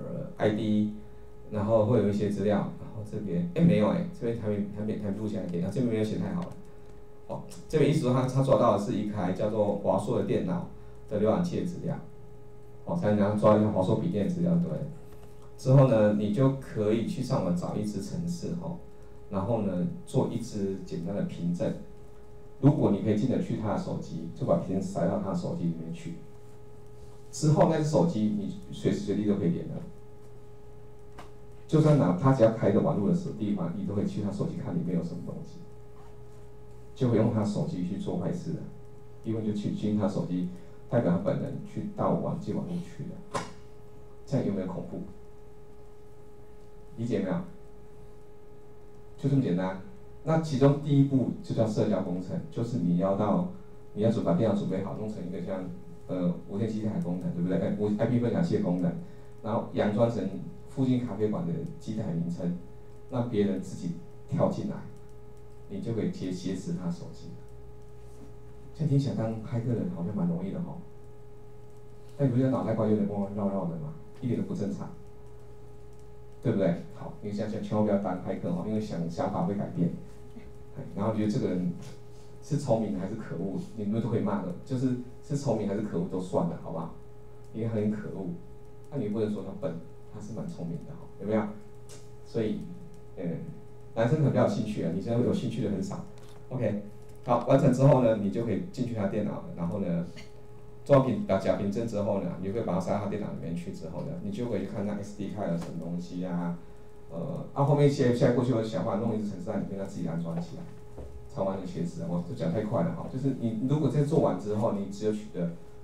I D， 然后会有一些资料，然后这边哎没有哎，这边还没还没还没录下来给，啊这边没有写太好了，哦，这边意思说他他抓到的是一台叫做华硕的电脑的浏览器的资料。哦，才能抓一下华硕笔电资料，对。之后呢，你就可以去上网找一支程式哈，然后呢做一支简单的凭证。如果你可以进得去他的手机，就把凭证塞到他的手机里面去。之后那只手机你随时随地都可以连的，就算哪他只要开的网络的时候地方，你都可以去他手机看里面有什么东西，就会用他手机去做坏事了，因为就去进他手机。代表他本人去到网际网络去了，这样有没有恐怖？理解没有？就这么简单。那其中第一步就叫社交工程，就是你要到，你要准把电脑准备好，弄成一个像呃无线机台功能，对不对？哎，无 I P 分享器的功能，然后佯装成附近咖啡馆的机台名称，让别人自己跳进来，你就可以接挟持他手机。这听起来当骇客人好像蛮容易的哈，但你不觉得脑袋瓜有点弯弯绕绕的吗？一点都不正常，对不对？好，你想想千万不要当骇客哈，因为想想法会改变，然后觉得这个人是聪明还是可恶，你们都可以骂的，就是是聪明还是可恶都算了，好不好？因为他很可恶，那你不能说他笨，他是蛮聪明的哈，有没有？所以，嗯，男生可能比较有兴趣啊，女生有兴趣的很少 ，OK。好，完成之后呢，你就可以进去他电脑了，然后呢，做凭啊假凭证之后呢，你就可以把它塞到他电脑里面去之后呢，你就可以看那 S D 卡有什么东西啊，呃，啊后面一些现在过去我想法弄一支程式在里面，他自己安装起来，超完的写词，我这讲太快了哈，就是你如果这做完之后，你只有取得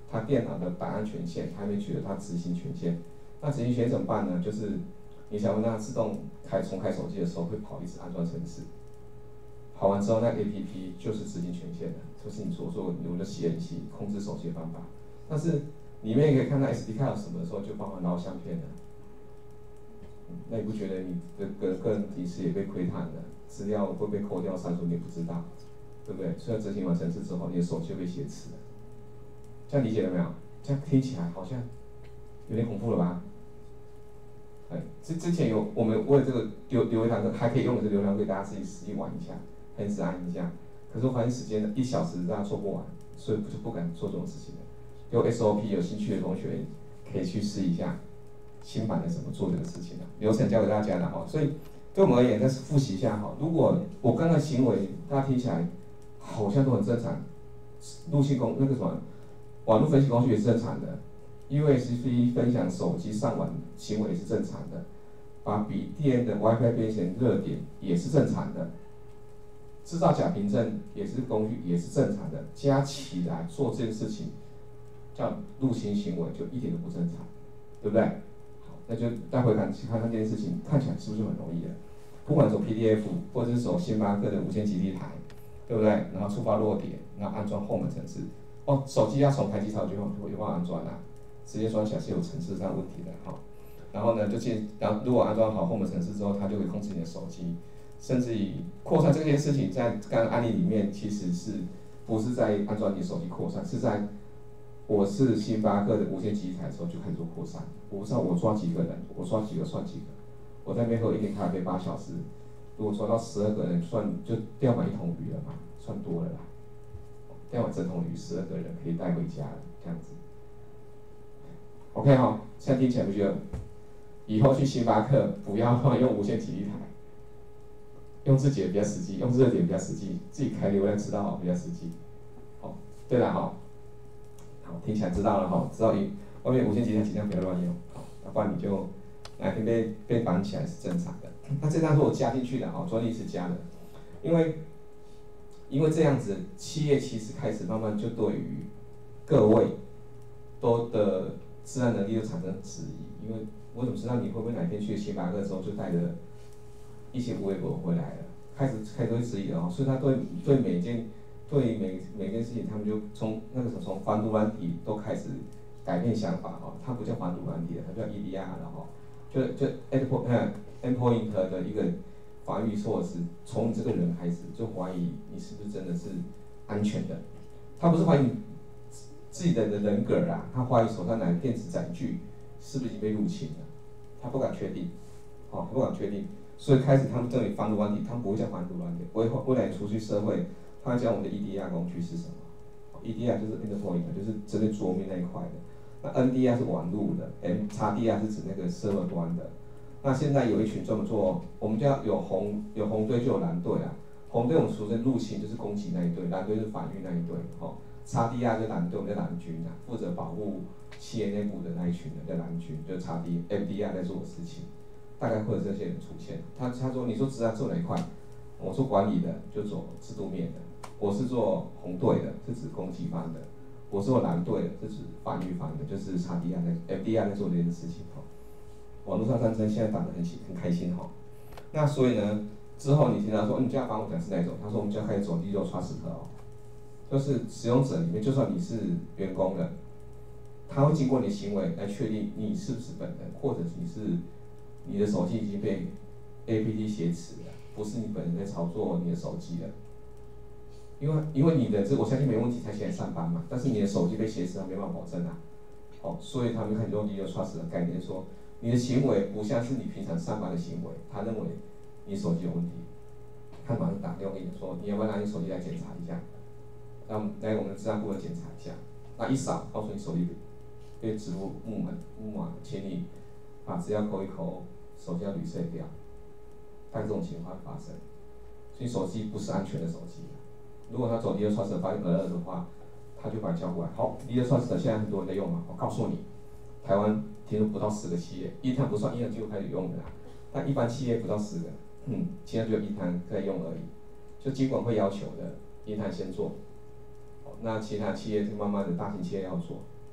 他电脑的档案权限还没取得他执行权限。那执行权怎么办呢？就是你想要让它自动开重开手机的时候，会跑一次安装程式。跑完之后，那 A P P 就是执行权限的，就是你所做我们的显示器控制手机的方法。但是里面也可以看到 S D 卡有什么的时候，就包含捞相片了。那你不觉得你的个个人隐私也被窥探了？资料会被扣掉、删除，你也不知道，对不对？所以执行完程式之后，你的手机就被挟持了。这样理解了没有？这样听起来好像有点恐怖了吧？哎，之之前有我们为了这个留留一堂课，还可以用这个流量给大家自己实际玩一下，很自按一下。可是我发现时间一小时大家做不完，所以就不敢做这种事情了。有 S O P 有兴趣的同学可以去试一下新版的怎么做这个事情啊，流程教给大家的哈。所以对我们而言，再复习一下哈。如果我刚才行为大家听起来好像都很正常，路径工那个什么网络分析工具也是正常的。U S B 分享手机上网行为是正常的，把笔电的 WiFi 变成热点也是正常的，制造假凭证也是工具也是正常的，加起来做这件事情叫入侵行为，就一点都不正常，对不对？好，那就待会看看看这件事情，看起来是不是很容易了？不管走 P D F 或者是走星巴克的无线基地台，对不对？然后触发弱点，然后安装后门程式。哦，手机要从台积槽就有有办法安装啦。直接装起来是有程式上问题的哈，然后呢就进，然后如果安装好后门程式之后，它就会控制你的手机，甚至于扩散这件事情，在刚刚案例里面其实是不是在安装你的手机扩散，是在我是星巴克的无线基地台的时候就开始做扩散，我不知道我抓几个人，我抓几个算几个，我在那边喝一杯咖啡八小时，如果抓到十二个人算就钓满一桶鱼了嘛，算多了啦，钓满整桶鱼十二个人可以带回家了，这样子。OK 哈、哦，现在听起来不觉得？以后去星巴克不要用无线基地台，用自己的比较实际，用热点比较实际，自己开流量知道好比较实际。好、哦，对了哈、哦，好，听起来知道了哈、哦，知道你外面无线基地台尽量不要乱用，好，要不然你就哪天被被绑起来是正常的。那这张是我加进去的哈，专利是加的，因为因为这样子，企业其实开始慢慢就对于各位都的自然能力就产生质疑，因为我怎么知道你会不会哪天去星巴克之后就带着一些微博回来了？开始开始会质疑了哦，所以他对对每件对每每件事情，他们就从那个时候从防毒软体都开始改变想法哈，它不叫防毒软体了，它叫 E D R 了哈，就就 endpoint 呃 endpoint 的一个防御措施，从你这个人开始就怀疑你是不是真的是安全的，他不是怀疑你自己的人格啊，他怀疑手上拿的电子载具是不是已经被入侵了，他不敢确定，哦，他不敢确定，所以开始他们认为防毒软体，他们不会叫防毒软体，未未来出去社会，他会讲我们的 E D R 工具是什么 ？E D R 就是 endpoint， 就是针对桌面那一块的。那 N D R 是网路的 ，M X D R 是指那个 server 端的。那现在有一群专门做，我们叫有红有红队就有蓝队啊。红队我们俗称入侵，就是攻击那一队；蓝队是反御那一队，哦。X D R 就蓝队，我们叫蓝军啊，负责保护企业内部的那一群人叫蓝军，就是 X D，M D R 在做的事情，大概会有这些人出现。他他说，你说职啊做哪一块？我做管理的，就做制度面的；我是做红队的，是指攻击方的；我是做蓝队的，是指防御方的，就是 X D R 在 M D R 在做这件事情哈。网络上战争现在打得很很开心哈。那所以呢，之后你听到说，你就要帮我讲是哪种？他说我们就要开始走 Zero Trust 哦。就是使用者里面，就算你是员工的，他会经过你的行为来确定你是不是本人，或者你是你的手机已经被 A P P 挟持了，不是你本人在操作你的手机了。因为因为你的这我相信没问题才起来上班嘛，但是你的手机被挟持，他没办法保证啊。哦，所以他们开始用 Zero Trust 的概念说，你的行为不像是你平常上班的行为，他认为你手机有问题，他马上打电话给你说，你要不要拿你手机来检查一下？让来我们的治安部门检查一下，那一扫，告诉你手机被植入木门木马，请你把资料抠一抠，手机要reset掉，但这种情况发生，所以手机不是安全的手机。如果他走 Zero Trust 发现 error 的话，他就把你叫过来。好 ，Zero Trust 现在很多人在用嘛，我告诉你，台湾听说不到十个企业，一摊不算，一摊就开始用的啦，但一般企业不到十个，嗯，现在只有一摊在用而已，就监管会要求的，一摊先做。那其他企业就慢慢的大型企业要做，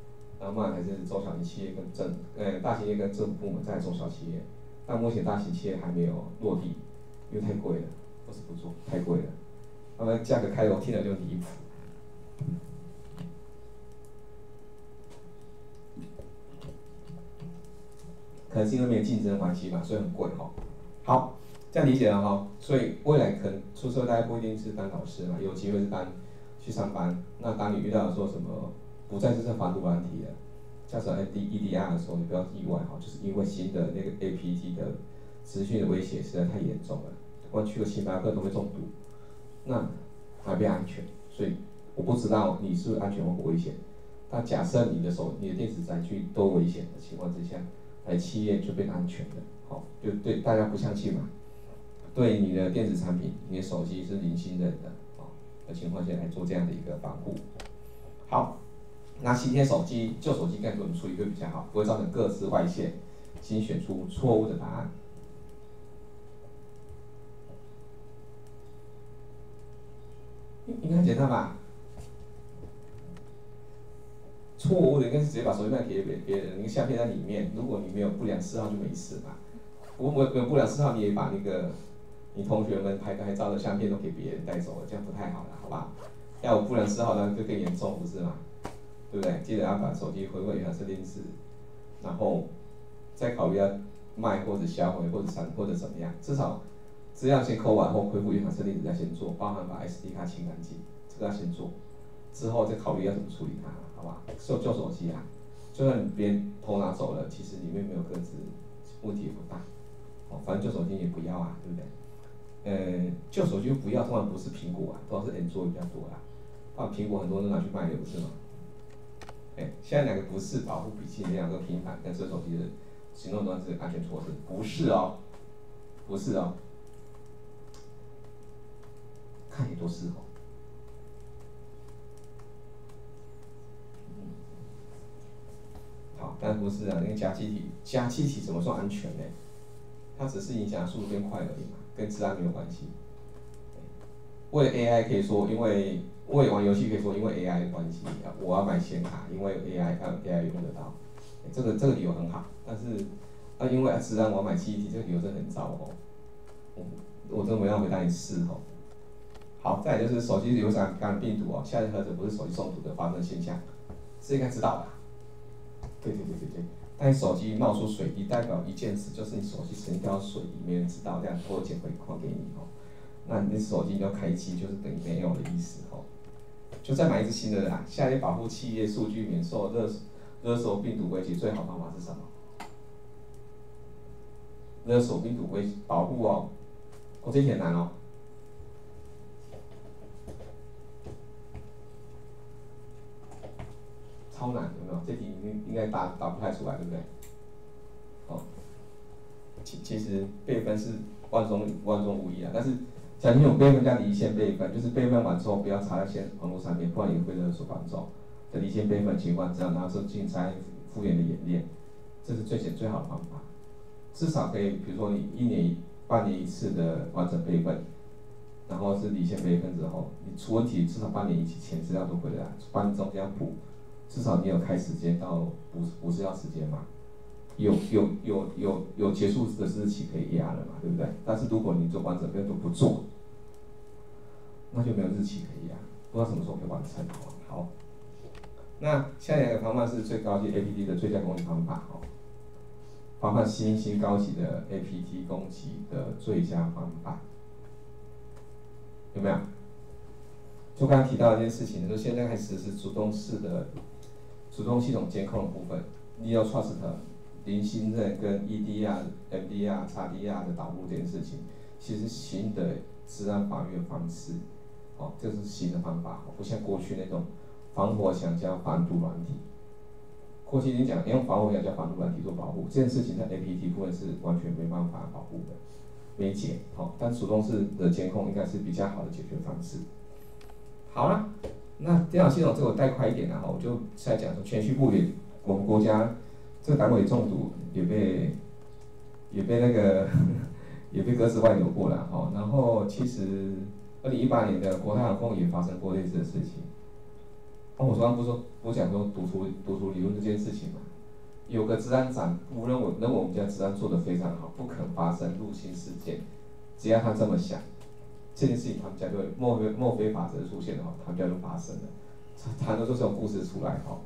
然后慢慢才是中小型企业跟政呃大型业跟政府部门，再来中小企业。但目前大型企业还没有落地，因为太贵了，不是不做，太贵了。他们价格开的我听了就离谱。可能是因为没有竞争的关系吧，所以很贵哈。好，这样理解了哈。所以未来可能出社会大家不一定是当老师嘛，有机会是当去上班。那当你遇到说什么不再是这防毒软体了，叫什么 E D R 的时候，你不要意外哈，就是因为新的那个 A P T 的资讯的威胁实在太严重了，光去个星巴克都会中毒，那还不安全。所以我不知道你是不是安全或不危险。但假设你的手、你的电子载具都危险的情况之下，来企业就变安全的，好，就对大家不相信嘛，对你的电子产品、你的手机是零信任的，哦的情况下来做这样的一个防护。好，那新天手机、旧手机该怎么处理会比较好，不会造成各自外泄，请选出错误的答案。应该很简单吧？错误的应该是直接把手机卖给别别人，那个相片在里面，如果你没有不良嗜好就没事嘛。如果没有不良嗜好，你也把那个你同学们拍拍照的相片都给别人带走了，这样不太好了，好吧？要有不良嗜好那就更严重，不是吗？对不对？记得要把手机回归原生电池，然后再考虑要卖或者销毁或者删或者怎么样，至少资料先抠完后恢复原生电池再先做，包含把 S D 卡清干净，这个要先做，之后再考虑要怎么处理它。好吧，旧旧手机啊，就算别人偷拿走了，其实里面没有个资，问题也不大。哦，反正旧手机也不要啊，对不对？呃，旧手机不要，通常不是苹果啊，都是 Android 比较多啦。把苹果很多人都拿去卖了，不是吗？哎，现在两个不是保护笔记，两个平板跟这手机的行动端是安全措施，不是哦，不是哦，看你多适合。好，但不是啊，那个加气体，加气体怎么算安全呢？它只是影响速度变快而已嘛，跟治安没有关系。为了 A I 可以说，因为为了玩游戏可以说因为 A I 的关系，我要买显卡，因为 A I 让 A I 用得到，这个这个理由很好。但是啊，因为治安我要买记忆体，这个理由真的很糟哦。我真没办法回答你是哦。好，再来就是手机流感感染病毒哦，下一盒子不是手机中毒的发生现象，是应该知道吧？对对对对对。但手机冒出水滴，代表一件事，就是你手机曾经掉到水里面，知道这样拖钱回馈给你哦。那你的手机要开机，就是等于没有的意思哦。就再买一支新的啦。下列保护企业数据免受勒勒索病毒威胁最好方法是什么？勒索病毒威保护哦，哦这题很难哦。超难，有没有？这题应应该答答不太出来，对不对？哦，其其实备份是万中万中无一啊，但是讲清楚备份加离线备份，就是备份完之后不要插在线网络上面，不然也会勒索观众。在离线备份情况之下，拿出进行复原的演练，这是最简最好的方法。至少可以，比如说你一年半年一次的完整备份，然后是离线备份之后，你出问题至少半年以前资料都回来，半年中间要补。至少你有开时间到补补资料时间嘛，有有有有有结束的日期可以压了嘛，对不对？但是如果你做完整备都不做，那就没有日期可以压，不知道什么时候可以完成。好，那下两个方法是最高级 A P T 的最佳攻击方法哦，防范新兴高级的 A P T 攻击的最佳方法，有没有？就刚刚提到一件事情，就是现在开始是主动式的。主动系统监控的部分 ，Zero Trust、零信任跟 E D R、M D R、X D R 的导入这件事情，其实是新的治安防御的方式，哦，这是新的方法，不像过去那种防火墙加防毒软体。过去你讲用防火墙加防毒软体做保护，这件事情在 A P T 部分是完全没办法保护的，没解，好、哦，但主动式的监控应该是比较好的解决方式。好了。那电脑系统这个我带快一点啦，我就再讲说，全序部也，我们国家这个党委中毒也被也被那个也被格子外流过了哈。然后其实二零一八年的国泰航空也发生过类似的事情， 哦，我刚刚不是说，我讲说赌徒赌徒理论这件事情嘛，有个治安长不认为认为我们家治安做得非常好，不可能发生入侵事件，只要他这么想，这件事情他们家就会墨菲墨菲法则出现的话，他们家就发生了。谈的都是有故事出来哈。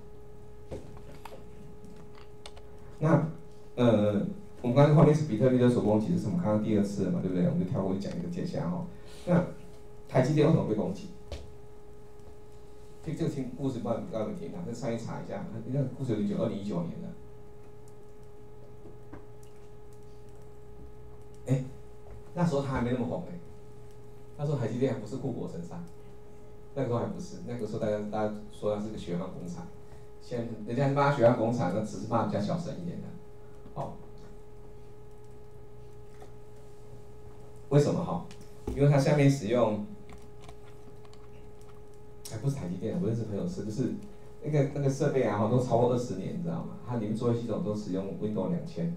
那呃，我们刚才画面是比特币的手攻击，这是我们看到第二次了嘛，对不对？我们就跳过去讲一个接下哈。那台积电为什么被攻击？这这个听故事不知道你有没有听到？那上一查一下，那个故事有点久，二零一九年的。哎，那时候它还没那么红哎，那时候台积电还不是护国神山，那个时候还不是，那个时候大家大家说它是个血汗工厂，现在人家骂它血汗工厂，那只是骂比较小声一点的，哦。为什么哈？因为它下面使用。还不是台积电，我认识朋友是，就是那个那个设备啊，都超过二十年，你知道吗？它里面作业系统都使用 Windows 两千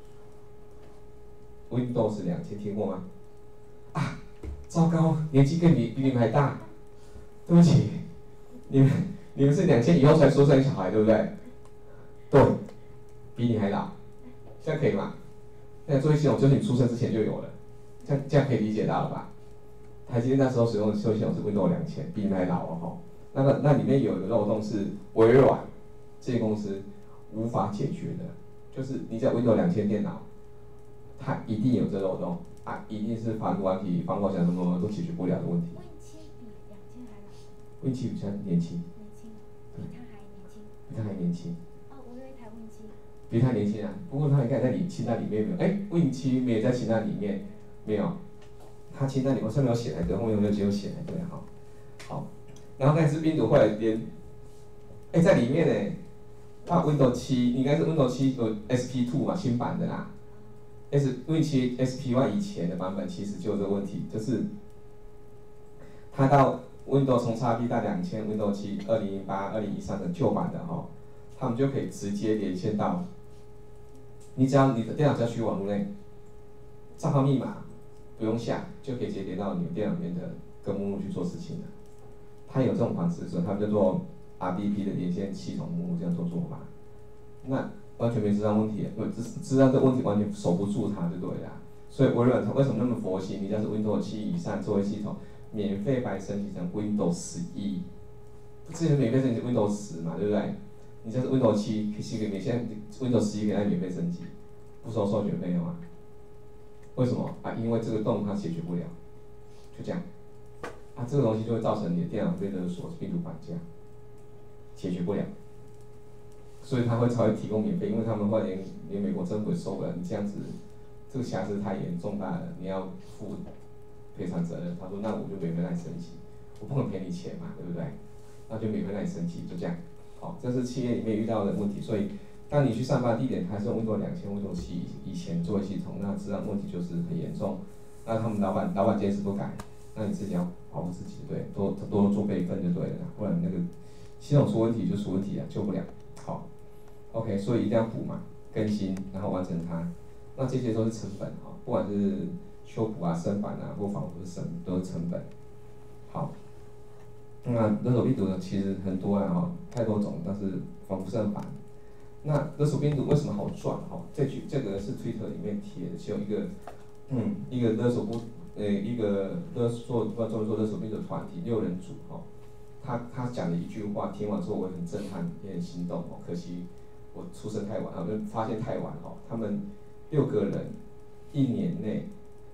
，Windows 两千听过吗？啊，糟糕，年纪跟你比你们还大，对不起，你们你们是两千以后才出生小孩，对不对？对，比你还老，这样可以吗？那个作业系统就是你出生之前就有了，这样这样可以理解到了吧？台积电那时候使用的作业系统是 Windows 两千，比你们还老哦吼。那个那里面有一个漏洞是微软这些公司无法解决的，就是你在 Windows 两千电脑，它一定有这漏洞啊，一定是防毒软体、防火墙什么都解决不了的问题。 Win 七比两千还老。 Win 七比较年轻。 年轻，比他还年轻。 比他还年轻。 哦，我有一台 Win 七。 比他年轻啊，不过他应该在你清单里面没有，哎 ，Win 七没有在清单里面，没有。它清单里我上面有写来的，后面有没有只有写来的哈？好，然后但是病毒后来连，哎，在里面呢，它 Windows 七应该是 Windows 七有 S P 二 嘛，新版的啦。S Win 七 S P 一 以前的版本其实就有这个问题，就是它到 Windows 从 X P 到两千 Windows 七二零一八、二零一三的旧版的哈，他们就可以直接连线到，你只要你的电脑只要去网络内，账号密码。不用下就可以直接连到你电脑里面的根目录去做事情了。它有这种方式，所以他们叫做 R D P 的连线系统目录这样做做法。那完全没治安问题，因为治治安这问题完全守不住它就对了。所以微软它为什么那么佛系？你家是 Windows 七以上作为系统，免费把它升级成 Windows 十一，之前免费升级 Windows 十嘛，对不对？你家是 Windows 七，可以给现在 Windows 十一给它免费升级，不收授权费用啊。为什么啊？因为这个洞它解决不了，就这样。啊，这个东西就会造成你的电脑被勒索、病毒绑架，解决不了。所以他会才会提供免费，因为他们会连连美国政府也受不了，你这样子，这个瑕疵太严重大了，你要负赔偿责任。他说那我就免费让你升级，我不能赔你钱嘛，对不对？那就免费让你升级，就这样。好，这是企业里面遇到的问题，所以。当你去上班地点还是用 Windows 两千、Windows 七以前作为系统，那治安问题就是很严重。那他们老板老板坚持不改，那你自己要保护自己，对，多多做备份就对了，不然那个系统出问题就出问题啊，救不了。好 ，OK， 所以一定要补嘛，更新，然后完成它。那这些都是成本哈，不管是修补啊、升版啊或防护是成都是成本。好，那勒索病毒呢，其实很多啊哈，太多种，但是防不胜防。那勒索病毒为什么好赚？哈，这句这个是 Twitter 里面贴的，其中一个，嗯，一个勒索不，呃，一个勒索不专门做勒索病毒团体六人组哈，他他讲的一句话，听完之后我很震撼，也很心动哦。可惜我出生太晚啊，就发现太晚哈。他们六个人一年内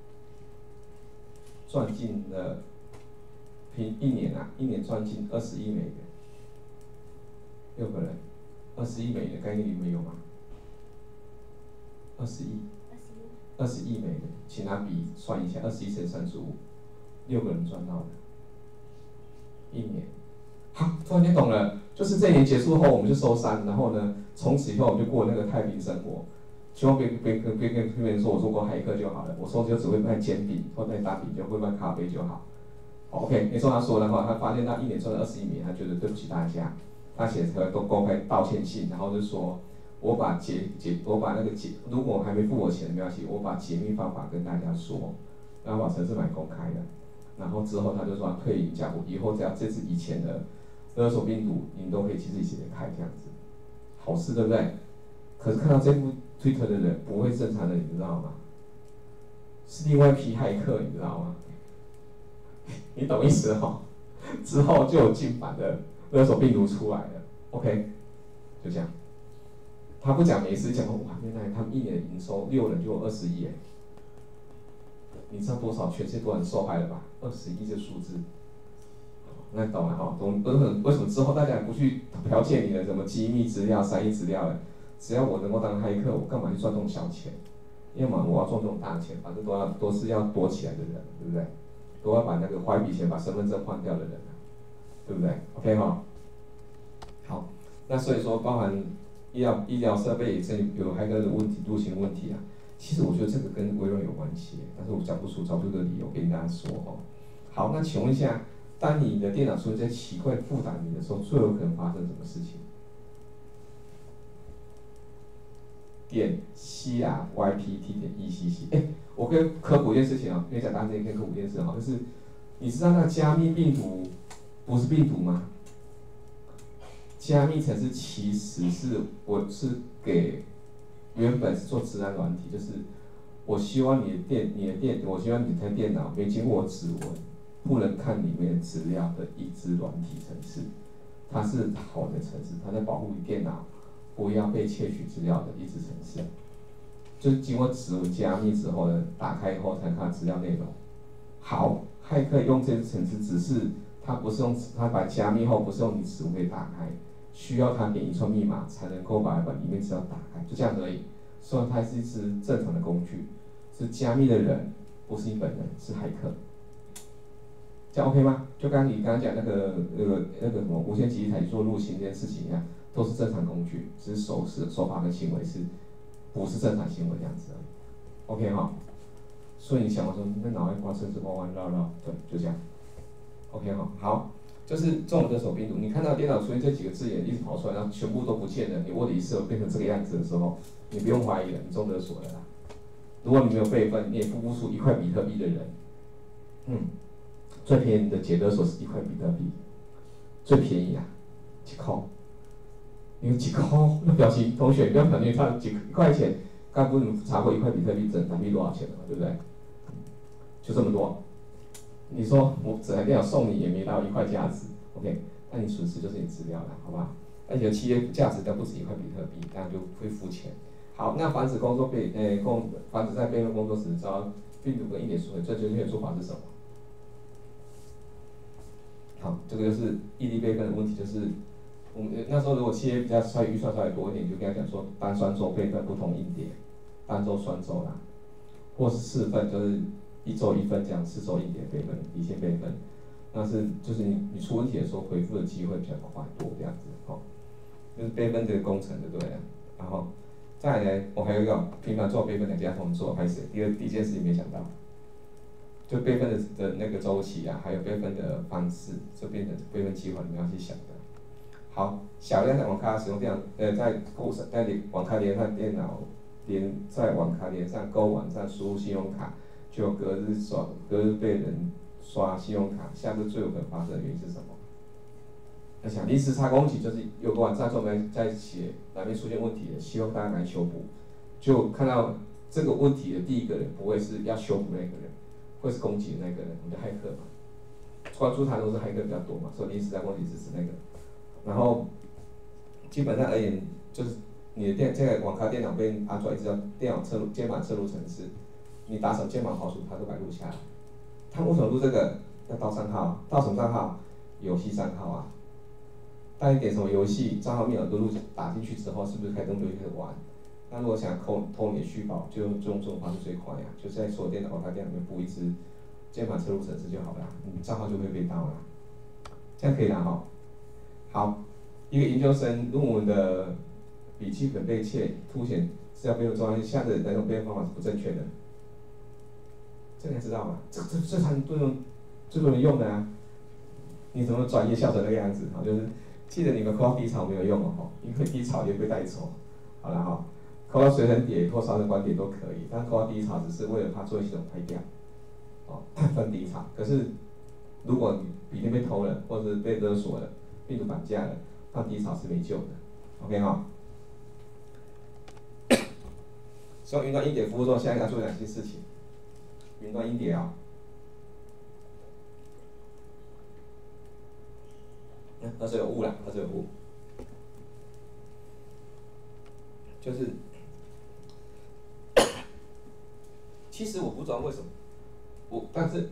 赚进了，平一年啊，一年赚进二十亿美元，六个人。二十亿美元概念里面有吗？二十亿，二十亿美元，请拿笔算一下，二十一乘三十五，六个人赚到的，一年。好，突然间懂了，就是这一年结束后我们就收山，然后呢，从此以后我们就过那个太平生活。希望别别别别跟别人说我做过骇客就好了，我说就只会卖煎饼或卖大饼，就会卖咖啡就好。OK， 没错，他说的话，他发现他一年赚了二十亿美元，他觉得对不起大家。他写出来都公开道歉信，然后就说，我把解解我把那个解，如果还没付我钱没关系，我把解密方法跟大家说，然后把程式码公开的，然后之后他就说退隐加我以后只要这次以前的勒索病毒，你都可以其实写得开这样子，好事对不对？可是看到这部 Twitter 的人不会正常的，你知道吗？是另外一批骇客，你知道吗？你懂意思哈？之后就有进版的勒索病毒出来了 ，OK， 就这样。他不讲没事，讲哇，原来他们一年的营收六人就有二十亿哎，你知道多少全世界多少人受害了吧？二十亿这数字，那懂了哈？懂为什么为什么之后大家不去剽窃你的什么机密资料、商业资料了？只要我能够当骇客，我干嘛去赚这种小钱？要么我要赚这种大钱，反正都要都是要躲起来的人，对不对？都要把那个花一笔钱把身份证换掉的人，对不对 ？OK 哈？好，那所以说包含医疗医疗设备这有骇客的问题、入侵问题啊。其实我觉得这个跟微软有关系，但是我讲不出找不出个理由跟大家说哦。好，那请问一下，当你的电脑出现这些奇怪负载名的时候，最有可能发生什么事情？点 C R Y P T 点 E C C， 哎，我跟科普一件事情啊，因为讲大家之前跟科普一件事哈，就是你知道那个加密病毒不是病毒吗？加密程式其实是我是给原本是做治安软体，就是我希望你的电你的电，我希望你台电脑没经过我指纹，不能看里面的资料的一支软体程式，它是好的程式，它在保护你电脑不要被窃取资料的一支程式，就是经过指纹加密之后呢，打开以后才看资料内容。好，骇客用这支程式，只是它不是用它把加密后不是用你指纹可以打开，需要它点一串密码才能够把把里面资料打开，就这样而已。所以它是一支正常的工具，是加密的人，不是你本人，是骇客。这样 OK 吗？就刚刚你刚刚讲那个那个那个什么无线基地台做入侵这件事情一样，都是正常工具，只是手势手法跟行为是不是正常行为这样子而已。OK 哈，所以你想我说，那脑袋瓜甚至弯弯绕绕，对，就这样。OK 哈，好，就是中了勒索病毒，你看到电脑出现这几个字眼一直跑出来，然后全部都不见了，你握的一次变成这个样子的时候，你不用怀疑了，你中勒索了啦。如果你没有备份，你也付不出一块比特币的人，嗯。最便宜的解勒索是一块比特币，最便宜啊，几块？你有几块？那表情，同学，不要感觉他几一块钱，刚不是你查过一块比特币整台币多少钱了嘛，对不对？就这么多。你说我整台电脑送你也没到一块价值 ，OK？ 那你损失就是你资料了，好吧？而且企业价值都不止一块比特币，那就会付钱。好，那防止工作被诶工防止在备份工作时遭病毒跟硬碟损毁，最正确的做法是什么？好，这个就是异地备份的问题，就是我们那时候如果企业比较稍微预算稍微多一点，就跟他讲说单双周备份不同硬碟，单周双周啦，或是四份，就是一周一份这样，四周硬碟备份，离线备份，那是就是你你出问题的时候回复的机会比较快多这样子，哦，就是备份这个工程就对了，然后再来呢，我还有一个频繁做备份两家同做开始，第二第一件事情没讲到。就备份的的那个周期啊，还有备份的方式，就变成备份计划你要去想的。好，小量的网卡使用电脑，呃，在购在网卡连上电脑，连在网卡连上购网站输入信用卡，就隔日刷隔日被人刷信用卡，下次最有可能发生的原因是什么？那想临时查攻击就是有个网站专门在写哪边出现问题的，希望大家来修补。就看到这个问题的第一个人不会是要修补那个人。会是攻击的那个人，我们叫骇客嘛，关注他都是骇客比较多嘛，所以临时在攻击只是那个。然后基本上而言，就是你的电这个网咖电脑被安装一支叫电脑侧录键盘侧录程式，你打什么键盘滑鼠，它都把它录下来。他为什么录这个？要盗账号，盗什么账号？游戏账号啊。当你点什么游戏账号密码都录打进去之后，是不是开动就开始玩？那如果想偷偷你的虚宝，就用这种这种方式最快呀、啊，就在所有电脑网卡电脑里面布一支键盘侧录程式就好了，你账号就会被盗了，这样可以了哈。好，一个研究生论文的笔记本被窃，凸显资料备份重要性下的那种备份方法是不正确的，这你知道吗？这这这才最多最多人用的啊！你怎么专业笑成那个样子？好，就是记得你们扣到低潮没有用哦，因为低潮也会带走。好了哈。扣到随身碟或烧成光碟都可以，但扣到低潮只是为了怕作业系统坏掉，哦，分低潮。可是如果你笔电被偷了，或者被勒索了， 病毒绑架了，放低潮是没救的。OK 哈、哦。使用云端硬碟服务之后，现在要做哪些事情？云端硬碟啊、哦，喝水有误啦，喝水有误，就是，其实我不知道为什么，我但是。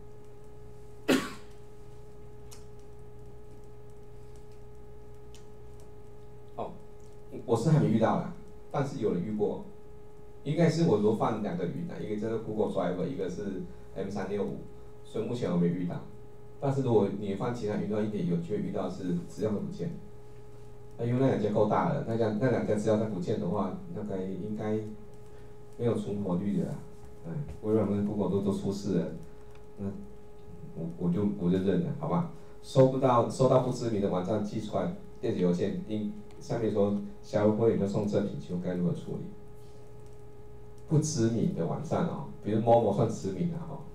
我是还没遇到啦，但是有人遇过，应该是我说放两个云啊，一个就是 Google Drive， 一个是 M 三六五，所以目前我没遇到。但是如果你放其他云端硬碟，有机会遇到是资料会不见。那因为那两家够大了，那家那两家资料再不见的话，那个应该没有存活率的啦。哎，微软跟 Google 都都出事了，那我我就我就认了，好吧？收不到收到不知名的网站寄出来电子邮件，应上面说小如会员就送赠品，请问该如何处理？不知名的网站哦，比如某某算知名的哈、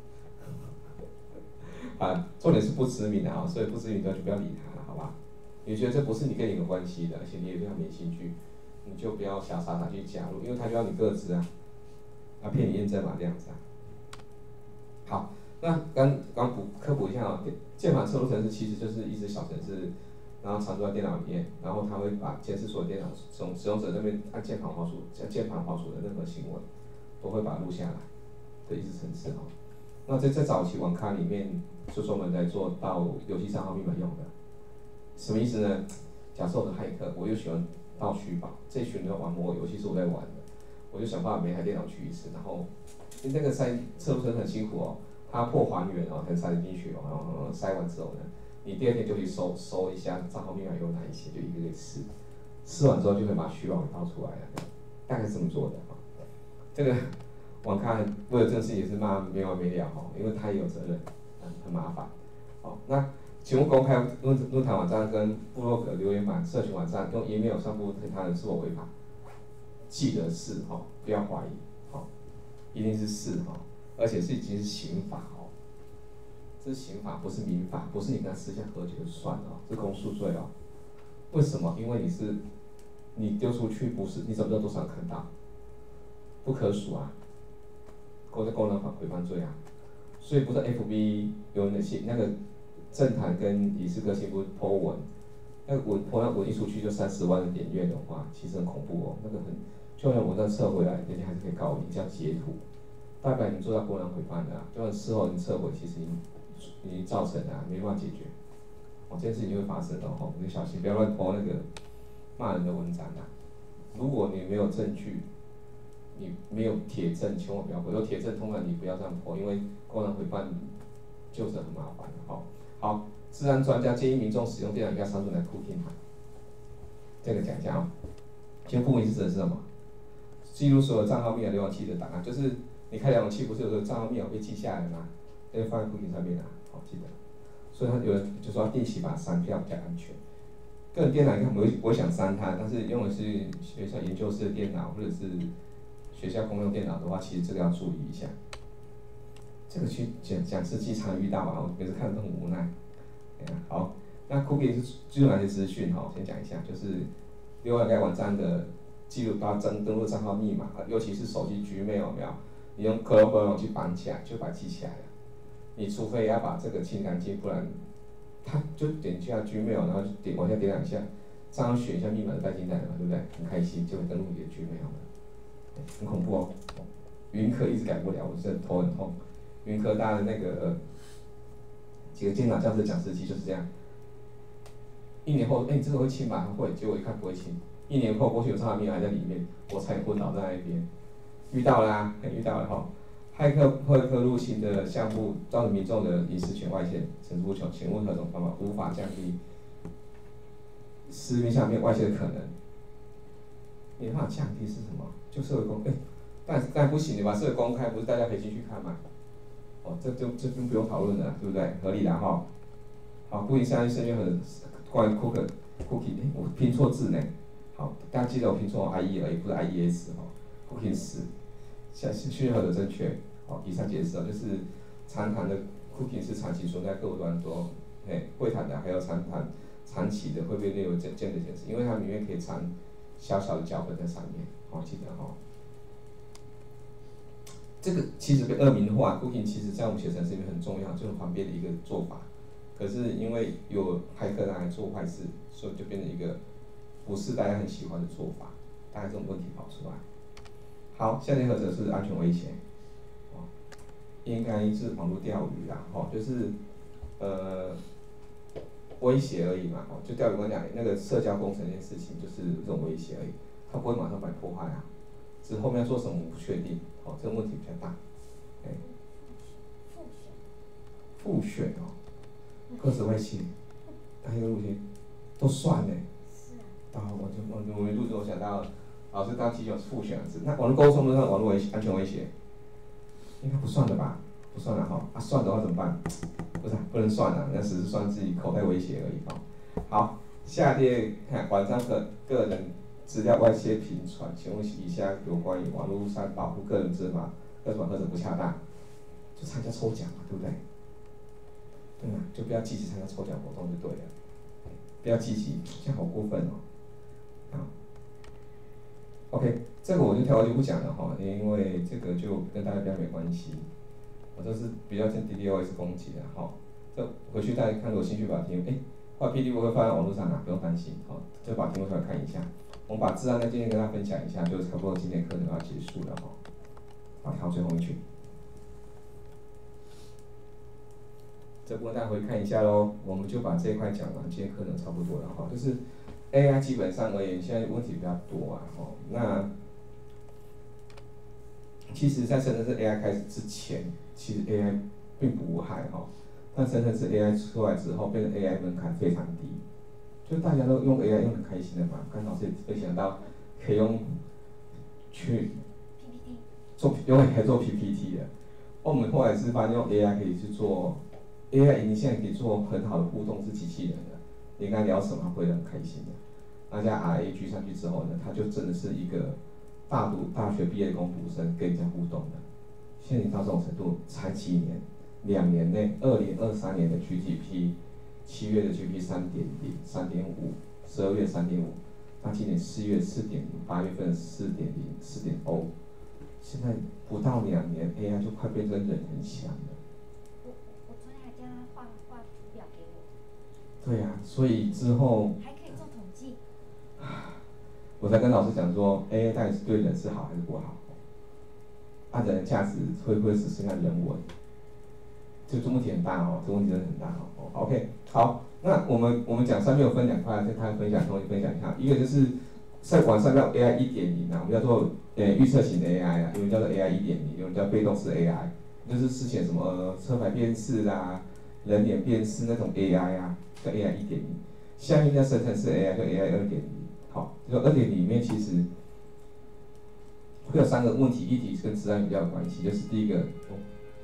哦，啊，重点是不知名的啊、哦，所以不知名的就不要理他了，好吧？你觉得这不是你跟你有关系的，而且你也对他没兴趣，你就不要傻傻的去加入，因为他就要你个资啊，啊骗你验证码这样子啊。好，那刚刚补科普一下啊、哦，键盘测录程式其实就是一只小程式。然后藏入在电脑里面，然后它会把监视所有电脑从使用者那边按键盘滑鼠、键盘滑鼠的任何行为，都会把它录下来的一支程式哦。那在在早期网咖里面，就专门来做盗游戏账号密码用的。什么意思呢？假设我是骇客，我又喜欢盗虚宝，这群人玩魔游戏是我在玩的，我就想办法每台电脑取一次，然后因为那个筛测录程很辛苦哦，它破还原哦，才塞得进去哦，然后筛完之后呢？你第二天就去搜搜一下账号密码有哪一些，就一个一个试，试完之后就会把虚宝给盗出来了，大概是这么做的哈。这个网咖为了这个事情也是骂没完没了哈，因为他也有责任，很很麻烦。好，那请问公开论论坛网站跟部落格留言板、社群网站用 email 上布给他人是否违法？记得是哈，不要怀疑，好，一定是是哈，而且是已经是刑法哦。这是刑法，不是民法，不是你跟他私下和解就算了、哦，是公诉罪哦。为什么？因为你是你丢出去，不是你怎么知道多少人看到？不可数啊，国家功能法违反罪啊。所以不是 F B 有那些那个政坛跟理事个性不是 po 文，那个文 po 那文一出去就三十万的点阅的话，其实很恐怖哦。那个很，就算文章撤回来，人家还是可以告你，叫截图，代表你做到功能违反的啊。就算事后你撤回，其实你。已经造成了、啊，没办法解决，哦，这件事情就会发生的哦，你小心不要乱抛那个骂人的文章啊。如果你没有证据，你没有铁证，千万不要抛。有铁证，通常你不要这样抛，因为公然毁谤就是很麻烦的哈。好，治安专家建议民众使用电脑应该上传来 cookie 哈，这个讲一下啊、哦。先顾名思义是什么？记录所有账号密码浏览器的档案，就是你开浏览器不是有个账号密码被记下来吗？要放在 cookie 上面啊，好记得。所以他有人就说要定期把它删掉，比较安全。个人电脑应该不会不会想删它，但是用的是学校研究室的电脑或者是学校公用电脑的话，其实这个要注意一下。这个去讲讲师经常遇到啊，我每次看都很无奈。好，那 cookie 是记录哪些资讯？哈，先讲一下，就是浏览该网站的记录到登登录账号密码，尤其是手机 Gmail 有没有？你用 Chrome 去绑起来，就把它记起来了。你除非要把这个清干净，不然他就点一下 Gmail， 然后就点往下点两下，这样选一下密码就带进来了嘛，对不对？很开心就会登录你的 Gmail 了，很恐怖哦。云科一直改不了，我真的头很痛。云科大的那个几个电脑教室讲师机就是这样，一年后，哎、欸，你这个会清吗？会，结果一看不会清。一年后过去有账号密码还在里面，我才昏倒在那边。遇到啦、啊，遇到了哈。骇客骇客入侵的项目造成民众的隐私权外泄，层出不穷。请问何种方法无法降低私密下面外泄的可能？没办法降低是什么？就社会公哎，但但不行的吧？社会公开不是大家可以进去看吗？哦，这就这就不用讨论了，对不对？合理的哈。好，顾名思义，身边很关于 cookie cookie， 我拼错字呢。好，大家记得我拼错 I E 而已，不是 I E S 哈 ，cookies， 下讯号的正确。好，以上解释啊，就是长谈的 cookie 是长期存在客户端中，哎，会谈的还有长谈长期的会被列为建建的显示，因为它里面可以藏小小的脚本在上面，好、哦、记得哈、哦。这个其实被恶名化 ，cooking 其实在我们写程式里面很重要，就是旁边的一个做法。可是因为有骇客拿来做坏事，所以就变成一个不是大家很喜欢的做法，大概这种问题跑出来。好，下列何者是安全威胁？哦，应该是网络钓鱼啦，哈、哦，就是呃威胁而已嘛，哦，就钓鱼我讲那个社交工程这件事情就是这种威胁而已，它不会马上把你破坏啊，只是后面要做什么我不确定，哦，这个问题比较大。哎，复选哦，个子威胁，还有路线都算呢。是啊。啊，我就我我一路就想到，老师刚提醒复选是，那网络沟通不算网络威安全威胁，应该不算的吧？不算了哈，啊算的话怎么办？不是、啊、不能算了，那只是算自己口袋威胁而已哈。好，下列看网上的个人资料外泄频传，请问以下有关于网络上保护个人资料各种何者不恰当？就参加抽奖嘛，对不对？对嘛，就不要积极参加抽奖活动就对了，不要积极，这样好过分哦。啊 ，OK， 这个我就跳过就不讲了哈，因为这个就跟大家比较没关系。我这是比较像 D DoS 攻击的哈，这回去大家看，有兴趣把题目，哎，画 P D 我会放在网络上啊，不用担心，好，就把题目出来看一下。我们把自然的今天跟大家分享一下，就差不多今天课程要结束了哈。好，跳最后一句。这部分大家回看一下喽，我们就把这一块讲完，今天课程差不多了哈。就是 A I 基本上而言，现在问题比较多啊，哈。那其实，在生成式 A I 开始之前，其实 A I 并不无害哈。但生成式 A I 出来之后，变成 A I 门槛非常低，就大家都用 A I 用很开心的嘛。刚老师也分享到，可以用去做用 A I 做 P P T 的。我们后来是发现用 A I 可以去做。A I 已经现在可以做很好的互动式机器人了，你跟他聊什么会很开心的。那加 R A G 上去之后呢，他就真的是一个大读大学毕业工读生跟人家互动的。现在已经到这种程度，才几年，两年内，二零二三年的 G D P， 七月的 G D P 三点零、三点五，十二月三点五，那今年四月四点零，八月份四点零、四点零，现在不到两年 ，A I 就快变成人很强了。对呀、啊，所以之后还可以做统计。 我在跟老师讲说 ，A I 到底是对人是好还是不好？按人的价值会不会只剩下人文？这个问题很大哦，这个问题真的很大哦。OK， 好，那我们我们讲上面有分两块，跟大家分享，跟我分享一下。一个就是在网上叫 A I 一点零啊，我们叫做呃预测型的 A I 啊，有人叫做 A I 一点零，有人叫被动式 A I， 就是之前什么、呃、车牌辨识啦、人脸辨识那种 A I 啊。叫 A I 一点零，下面叫生成式 A I 叫 A I 二点零。好，这个二点零里面其实会有三个问题，议题跟自然比较有关系，就是第一个，哦，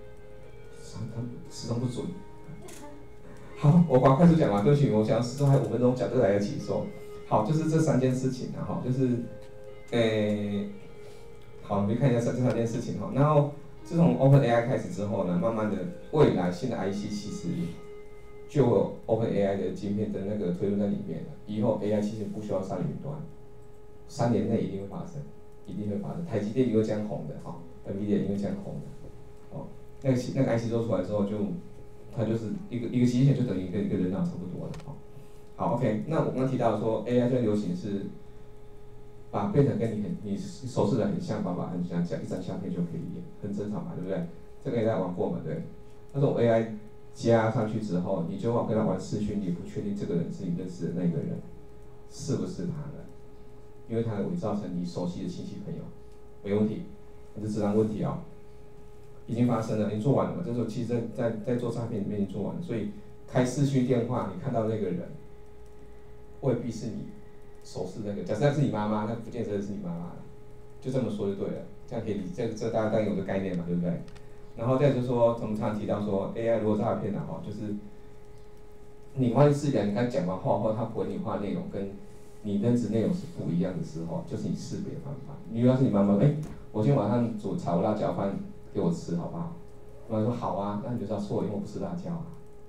时钟不准。好，我把快速讲完，对不起，我想时钟还有五分钟讲，这来得及说。好，就是这三件事情啊，哈，就是，诶，好，我们看一下这这三件事情哈。然后自从 OpenAI 开始之后呢，慢慢的未来新的 I C 其实就有 OpenAI 的晶片的那个推论在里面了。以后 A I 其实不需要上云端，三年内一定会发生，一定会发生。台积电因为这样红的哈 ，N V I D I A 因为这样红的，哦，那个那个 I C 做出来之后就，它就是一个一个机器人就等于一个一个人脑差不多了哈。好 ，OK， 那我刚刚提到说 A I 最流行是把变成跟你很你手势的很像，爸爸很像，这样一张相片就可以，很正常嘛，对不对？这个也在玩过嘛，对。那种 A I 加上去之后，你就要跟他玩视讯，你不确定这个人是你认识的那个人，是不是他的？因为他伪造成你熟悉的亲戚朋友，没问题，这是自然问题啊、哦，已经发生了，已经做完了嘛？这时候其实在在在做诈骗里面已经做完了，所以开视讯电话，你看到那个人，未必是你熟识那个，假设是你妈妈，那不见得是你妈妈了，就这么说就对了，这样可以理，这这大家当然有个概念嘛，对不对？然后再就是说，我们常常提到说 ，A I 如果诈骗的话，就是你万一是人刚讲完话后，他回你话内容跟你认知内容是不一样的时候，就是你识别方法。你要是你妈妈，哎，我今天晚上煮炒辣椒饭给我吃，好不好？妈妈说好啊，那你就知道错，因为我不吃辣椒啊。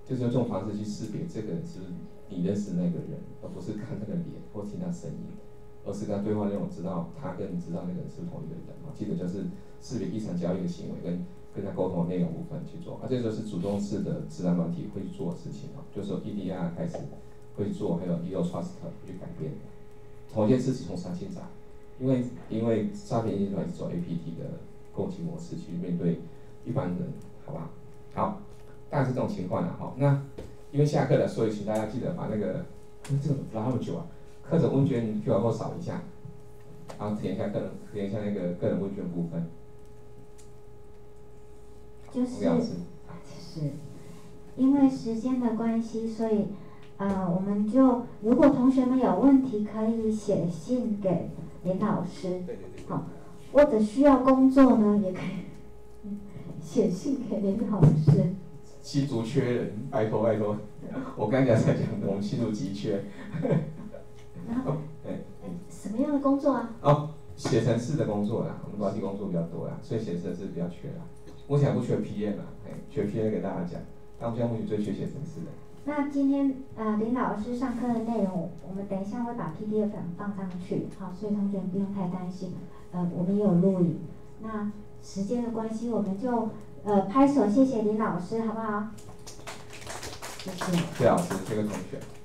就是用这种方式去识别这个人是不是你认识那个人，而不是看那个脸或听他声音，而是跟他对话内容，知道他跟你知道那个人是不是同一个人啊。记得就是识别异常交易的行为跟跟他沟通的内容部分去做啊，这就是主动式的自然软体会去做的事情啊，就是从 E D R 开始会做，还有 Zero Trust 去改变。同一件事情从上去找，因为因为诈骗集团是走 A P T 的攻击模式去面对一般人，好吧？好，大概是这种情况了哈。那因为下课了，所以请大家记得把那个，这个拉那么久啊，课程问卷 Q R code 扫一下，然后填一下个人，填一下那个个人问卷部分。 就是是，因为时间的关系，所以呃，我们就如果同学们有问题，可以写信给林老师， 对对对， 好，或者需要工作呢，也可以写信给林老师。 新竹缺人，拜托拜托，我刚才在讲的，我们新竹急缺。 然后， 对， 什么样的工作啊？ 哦，写程式的工作啦，我们软体工作比较多啦，所以写程式比较缺啦。目前还不缺 P M 啦，哎，缺 P M 给大家讲，但我们现在目前最缺写程式的。 那今天呃林老师上课的内容，我们等一下会把 P D F 放上去，好，所以同学们不用太担心。呃，我们也有录影。那时间的关系，我们就呃拍手谢谢林老师，好不好？谢谢。 谢老师，这个同学。